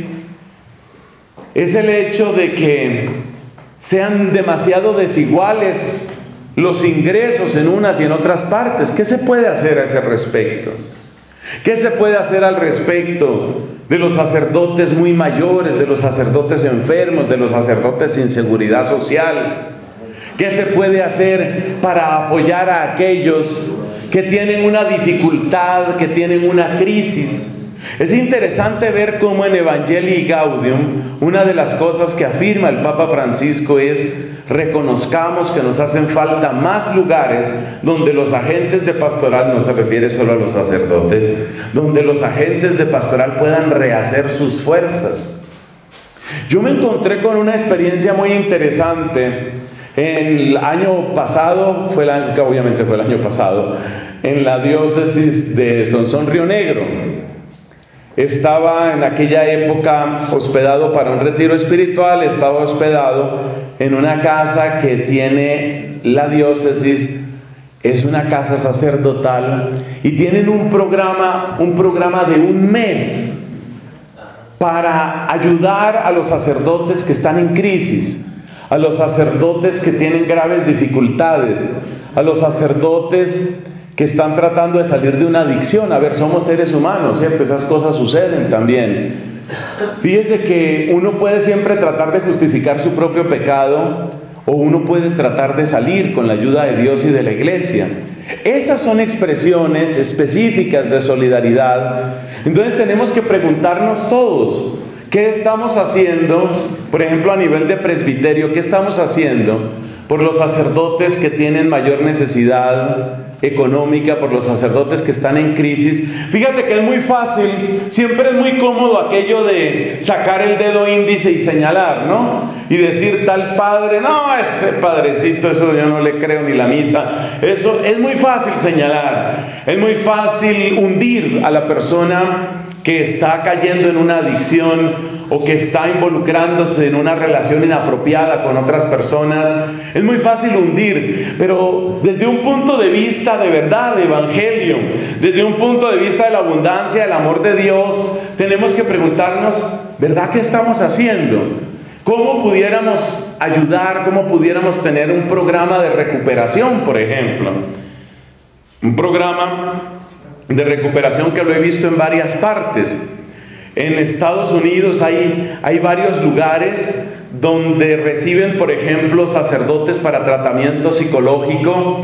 es el hecho de que sean demasiado desiguales los ingresos en unas y en otras partes. ¿Qué se puede hacer a ese respecto? ¿Qué se puede hacer al respecto de los sacerdotes muy mayores, de los sacerdotes enfermos, de los sacerdotes sin seguridad social? ¿Qué se puede hacer para apoyar a aquellos que tienen una dificultad, que tienen una crisis? Es interesante ver cómo en Evangelii Gaudium, una de las cosas que afirma el Papa Francisco es: reconozcamos que nos hacen falta más lugares donde los agentes de pastoral, no se refiere solo a los sacerdotes, donde los agentes de pastoral puedan rehacer sus fuerzas. Yo me encontré con una experiencia muy interesante. En el año pasado, fue el, que obviamente fue el año pasado, en la diócesis de Sonsón Río Negro. Estaba en aquella época hospedado para un retiro espiritual, estaba hospedado en una casa que tiene la diócesis, es una casa sacerdotal, y tienen un programa, un programa de un mes para ayudar a los sacerdotes que están en crisis, a los sacerdotes que tienen graves dificultades, a los sacerdotes que están tratando de salir de una adicción. A ver, somos seres humanos, ¿cierto? Esas cosas suceden también. Fíjese que uno puede siempre tratar de justificar su propio pecado, o uno puede tratar de salir con la ayuda de Dios y de la iglesia. Esas son expresiones específicas de solidaridad. Entonces tenemos que preguntarnos todos, ¿qué estamos haciendo? Por ejemplo, a nivel de presbiterio, ¿qué estamos haciendo por los sacerdotes que tienen mayor necesidad económica, por los sacerdotes que están en crisis? Fíjate que es muy fácil, siempre es muy cómodo aquello de sacar el dedo índice y señalar, ¿no? Y decir tal padre, no, ese padrecito, eso yo no le creo ni la misa. Eso es muy fácil señalar, es muy fácil hundir a la persona que está cayendo en una adicción o que está involucrándose en una relación inapropiada con otras personas. Es muy fácil hundir, pero desde un punto de vista de verdad, de evangelio, desde un punto de vista de la abundancia, del amor de Dios, tenemos que preguntarnos, ¿verdad? ¿Qué estamos haciendo? ¿Cómo pudiéramos ayudar? ¿Cómo pudiéramos tener un programa de recuperación, por ejemplo? Un programa de recuperación que lo he visto en varias partes. En Estados Unidos hay, hay varios lugares donde reciben, por ejemplo, sacerdotes para tratamiento psicológico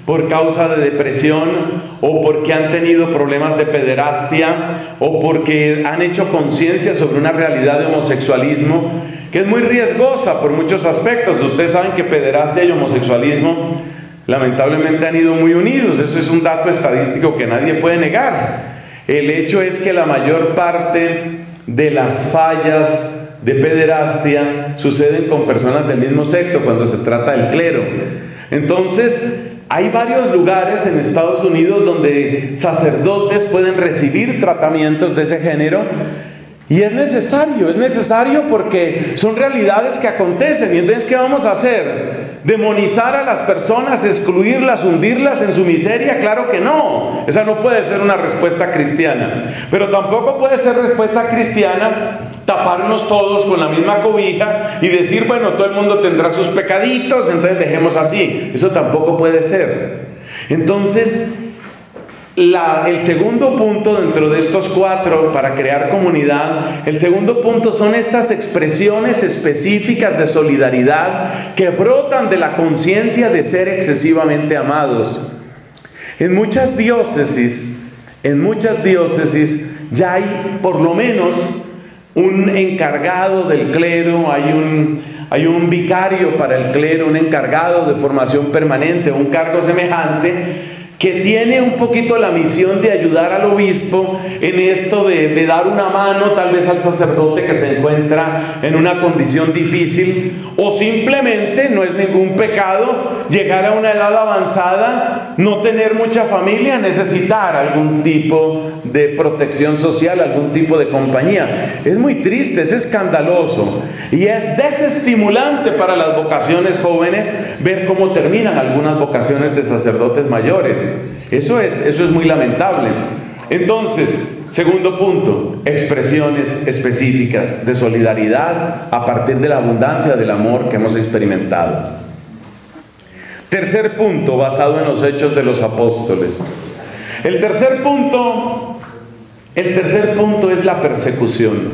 por causa de depresión, o porque han tenido problemas de pederastia, o porque han hecho conciencia sobre una realidad de homosexualismo que es muy riesgosa por muchos aspectos. Ustedes saben que pederastia y homosexualismo lamentablemente han ido muy unidos. Eso es un dato estadístico que nadie puede negar. El hecho es que la mayor parte de las fallas de pederastia suceden con personas del mismo sexo cuando se trata del clero. Entonces, hay varios lugares en Estados Unidos donde sacerdotes pueden recibir tratamientos de ese género, y es necesario, es necesario porque son realidades que acontecen. Y entonces, ¿qué vamos a hacer? ¿Demonizar a las personas, excluirlas, hundirlas en su miseria? Claro que no. Esa no puede ser una respuesta cristiana. Pero tampoco puede ser respuesta cristiana taparnos todos con la misma cobija y decir, bueno, todo el mundo tendrá sus pecaditos, entonces dejemos así. Eso tampoco puede ser. Entonces, La, el segundo punto dentro de estos cuatro para crear comunidad, el segundo punto son estas expresiones específicas de solidaridad que brotan de la conciencia de ser excesivamente amados. En muchas diócesis, en muchas diócesis ya hay por lo menos un encargado del clero, hay un, hay un vicario para el clero, un encargado de formación permanente, un cargo semejante, que tiene un poquito la misión de ayudar al obispo en esto de, de dar una mano tal vez al sacerdote que se encuentra en una condición difícil, o simplemente, no es ningún pecado, llegar a una edad avanzada, no tener mucha familia, necesitar algún tipo de protección social, algún tipo de compañía. Es muy triste, es escandaloso y es desestimulante para las vocaciones jóvenes ver cómo terminan algunas vocaciones de sacerdotes mayores. Eso es, eso es muy lamentable. Entonces, segundo punto, expresiones específicas de solidaridad a partir de la abundancia del amor que hemos experimentado. Tercer punto, basado en los hechos de los apóstoles. El tercer punto, el tercer punto es la persecución.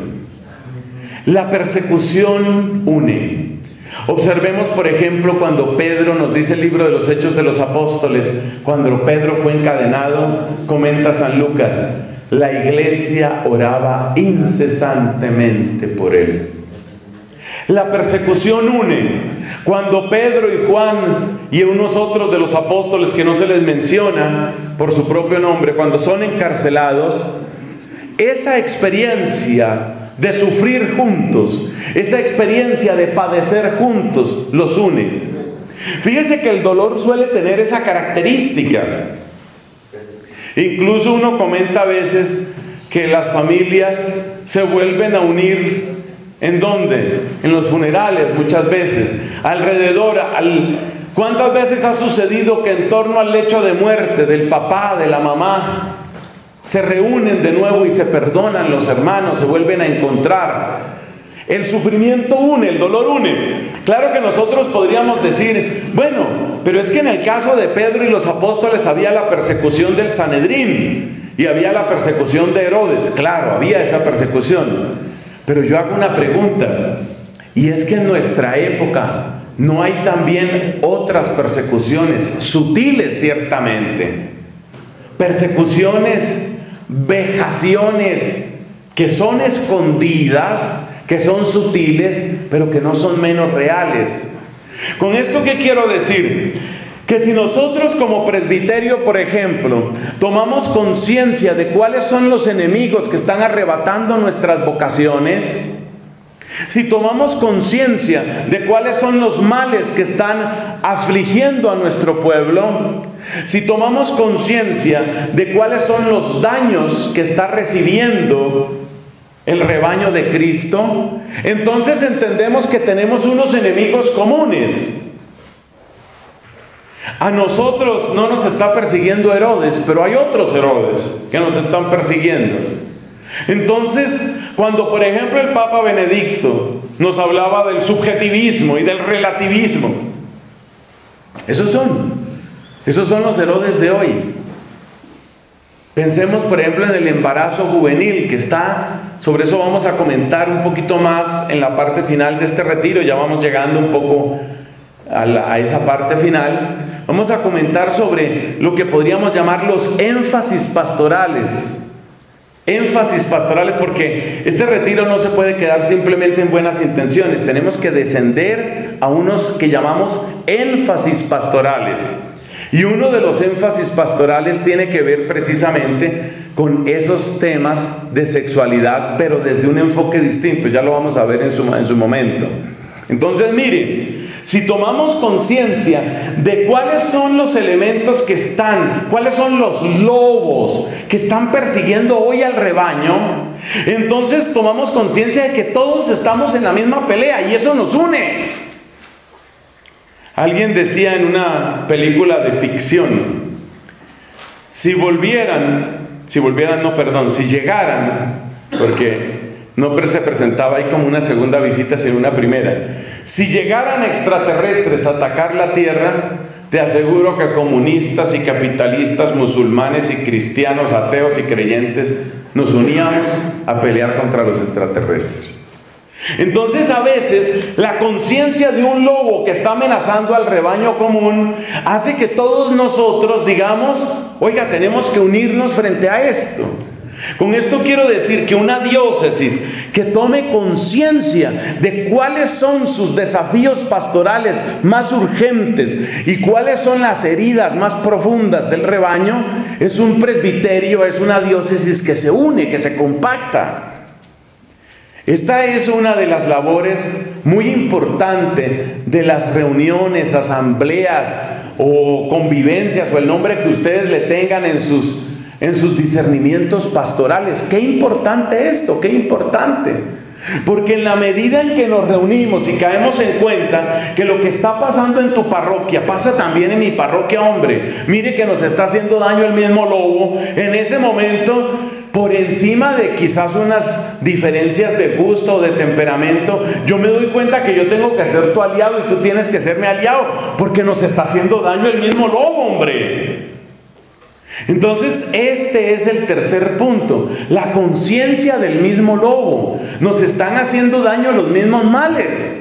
La persecución une. Observemos, por ejemplo, cuando Pedro, nos dice el libro de los Hechos de los Apóstoles, cuando Pedro fue encadenado, comenta San Lucas, la iglesia oraba incesantemente por él. La persecución une. Cuando Pedro y Juan y unos otros de los apóstoles que no se les menciona por su propio nombre, cuando son encarcelados, esa experiencia de sufrir juntos, esa experiencia de padecer juntos, los une. Fíjese que el dolor suele tener esa característica. Incluso uno comenta a veces que las familias se vuelven a unir. ¿En dónde? En los funerales, muchas veces. Alrededor, al... ¿cuántas veces ha sucedido que en torno al lecho de muerte del papá, de la mamá, se reúnen de nuevo y se perdonan los hermanos, se vuelven a encontrar? El sufrimiento une, el dolor une. Claro que nosotros podríamos decir, bueno, pero es que en el caso de Pedro y los apóstoles había la persecución del Sanedrín y había la persecución de Herodes. Claro, había esa persecución. Pero yo hago una pregunta, y es que en nuestra época no hay también otras persecuciones, sutiles ciertamente, persecuciones, vejaciones que son escondidas, que son sutiles, pero que no son menos reales. ¿Con esto qué quiero decir? Que si nosotros como presbiterio, por ejemplo, tomamos conciencia de cuáles son los enemigos que están arrebatando nuestras vocaciones, si tomamos conciencia de cuáles son los males que están afligiendo a nuestro pueblo, si tomamos conciencia de cuáles son los daños que está recibiendo el rebaño de Cristo, entonces entendemos que tenemos unos enemigos comunes. A nosotros no nos está persiguiendo Herodes, pero hay otros Herodes que nos están persiguiendo. Entonces, cuando por ejemplo el Papa Benedicto nos hablaba del subjetivismo y del relativismo, esos son, esos son los Herodes de hoy. Pensemos por ejemplo en el embarazo juvenil que está, sobre eso vamos a comentar un poquito más en la parte final de este retiro, ya vamos llegando un poco a, la, a esa parte final, vamos a comentar sobre lo que podríamos llamar los énfasis pastorales. Énfasis pastorales, porque este retiro no se puede quedar simplemente en buenas intenciones. Tenemos que descender a unos que llamamos énfasis pastorales. Y uno de los énfasis pastorales tiene que ver precisamente con esos temas de sexualidad, pero desde un enfoque distinto. Ya lo vamos a ver en su, en su momento. Entonces, miren, si tomamos conciencia de cuáles son los elementos que están, cuáles son los lobos que están persiguiendo hoy al rebaño, entonces tomamos conciencia de que todos estamos en la misma pelea y eso nos une. Alguien decía en una película de ficción, si volvieran, si volvieran, no, perdón, si llegaran, porque no se presentaba ahí como una segunda visita, sino una primera. Si llegaran extraterrestres a atacar la Tierra, te aseguro que comunistas y capitalistas, musulmanes y cristianos, ateos y creyentes, nos uníamos a pelear contra los extraterrestres. Entonces, a veces la conciencia de un lobo que está amenazando al rebaño común hace que todos nosotros digamos, oiga, tenemos que unirnos frente a esto. Con esto quiero decir que una diócesis que tome conciencia de cuáles son sus desafíos pastorales más urgentes y cuáles son las heridas más profundas del rebaño, es un presbiterio, es una diócesis que se une, que se compacta. Esta es una de las labores muy importantes de las reuniones, asambleas o convivencias o el nombre que ustedes le tengan en sus en sus discernimientos pastorales. Qué importante esto, qué importante. Porque en la medida en que nos reunimos y caemos en cuenta que lo que está pasando en tu parroquia pasa también en mi parroquia, hombre, mire que nos está haciendo daño el mismo lobo, en ese momento, por encima de quizás unas diferencias de gusto o de temperamento, yo me doy cuenta que yo tengo que ser tu aliado y tú tienes que ser mi aliado, porque nos está haciendo daño el mismo lobo, hombre. Entonces, este es el tercer punto, la conciencia del mismo lobo. Nos están haciendo daño los mismos males.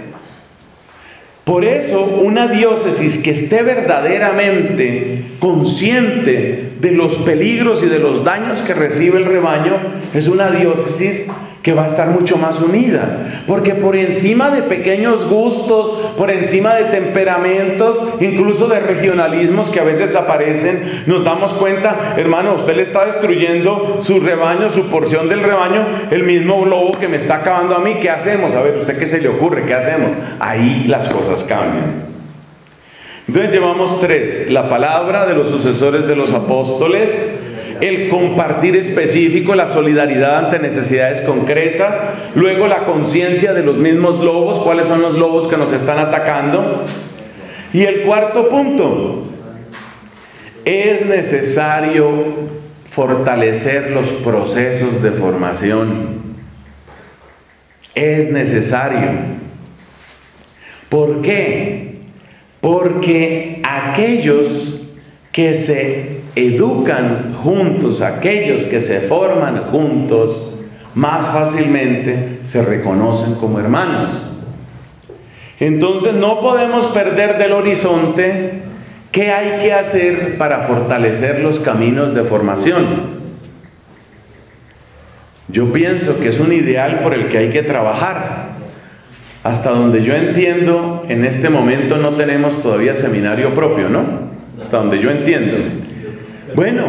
Por eso, una diócesis que esté verdaderamente consciente de los peligros y de los daños que recibe el rebaño, es una diócesis que va a estar mucho más unida, porque por encima de pequeños gustos, por encima de temperamentos, incluso de regionalismos que a veces aparecen, nos damos cuenta, hermano, usted le está destruyendo su rebaño, su porción del rebaño, el mismo lobo que me está acabando a mí. ¿Qué hacemos? A ver, ¿usted qué se le ocurre? ¿Qué hacemos? Ahí las cosas cambian. Entonces llevamos tres: la palabra de los sucesores de los apóstoles, el compartir específico, la solidaridad ante necesidades concretas, luego la conciencia de los mismos lobos, cuáles son los lobos que nos están atacando, y el cuarto punto, es necesario fortalecer los procesos de formación. Es necesario. ¿Por qué? Porque aquellos que se educan juntos, aquellos que se forman juntos, más fácilmente se reconocen como hermanos. Entonces no podemos perder del horizonte qué hay que hacer para fortalecer los caminos de formación. Yo pienso que es un ideal por el que hay que trabajar. Hasta donde yo entiendo, en este momento no tenemos todavía seminario propio, ¿no? Hasta donde yo entiendo. Bueno,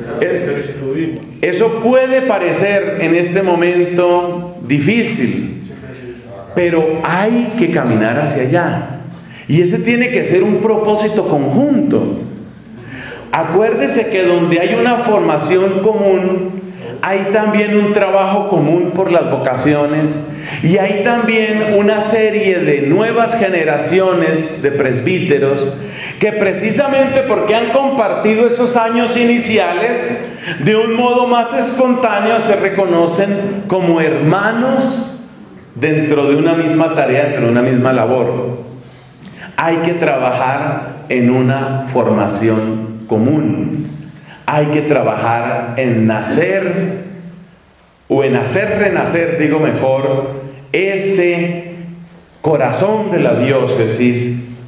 eso puede parecer en este momento difícil, pero hay que caminar hacia allá. Y ese tiene que ser un propósito conjunto. Acuérdese que donde hay una formación común, hay también un trabajo común por las vocaciones y hay también una serie de nuevas generaciones de presbíteros que precisamente porque han compartido esos años iniciales, de un modo más espontáneo se reconocen como hermanos dentro de una misma tarea, dentro de una misma labor. Hay que trabajar en una formación común. Hay que trabajar en nacer, o en hacer renacer, digo mejor, ese corazón de la diócesis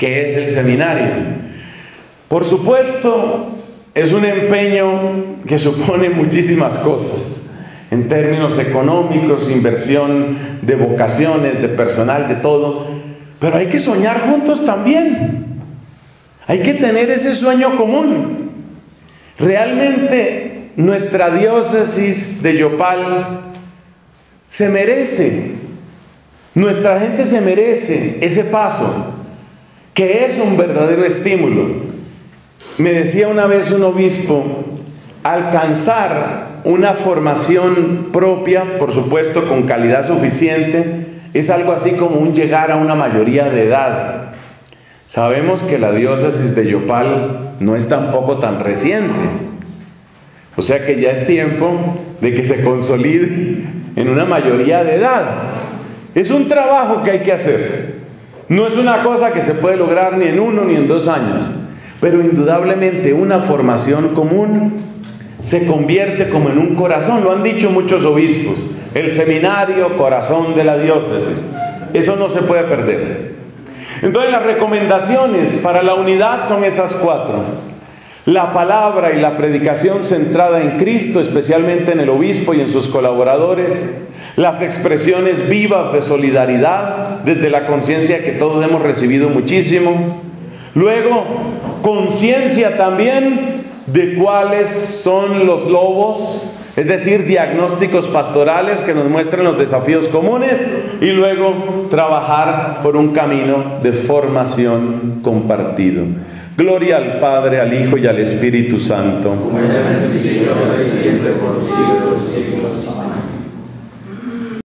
que es el seminario. Por supuesto, es un empeño que supone muchísimas cosas, en términos económicos, inversión de vocaciones, de personal, de todo, pero hay que soñar juntos también. Hay que tener ese sueño común. Realmente nuestra diócesis de Yopal se merece, nuestra gente se merece ese paso, que es un verdadero estímulo. Me decía una vez un obispo, alcanzar una formación propia, por supuesto con calidad suficiente, es algo así como un llegar a una mayoría de edad. Sabemos que la diócesis de Yopal no es tampoco tan reciente, o sea que ya es tiempo de que se consolide en una mayoría de edad. Es un trabajo que hay que hacer, no es una cosa que se puede lograr ni en uno ni en dos años, pero indudablemente una formación común se convierte como en un corazón. Lo han dicho muchos obispos, el seminario, corazón de la diócesis. Eso no se puede perder. Entonces las recomendaciones para la unidad son esas cuatro: la palabra y la predicación centrada en Cristo, especialmente en el obispo y en sus colaboradores; las expresiones vivas de solidaridad desde la conciencia que todos hemos recibido muchísimo; luego, conciencia también de cuáles son los lobos, es decir, diagnósticos pastorales que nos muestran los desafíos comunes; y luego trabajar por un camino de formación compartido. Gloria al Padre, al Hijo y al Espíritu Santo. Como era en el principio, ahora y siempre, por los siglos de los siglos.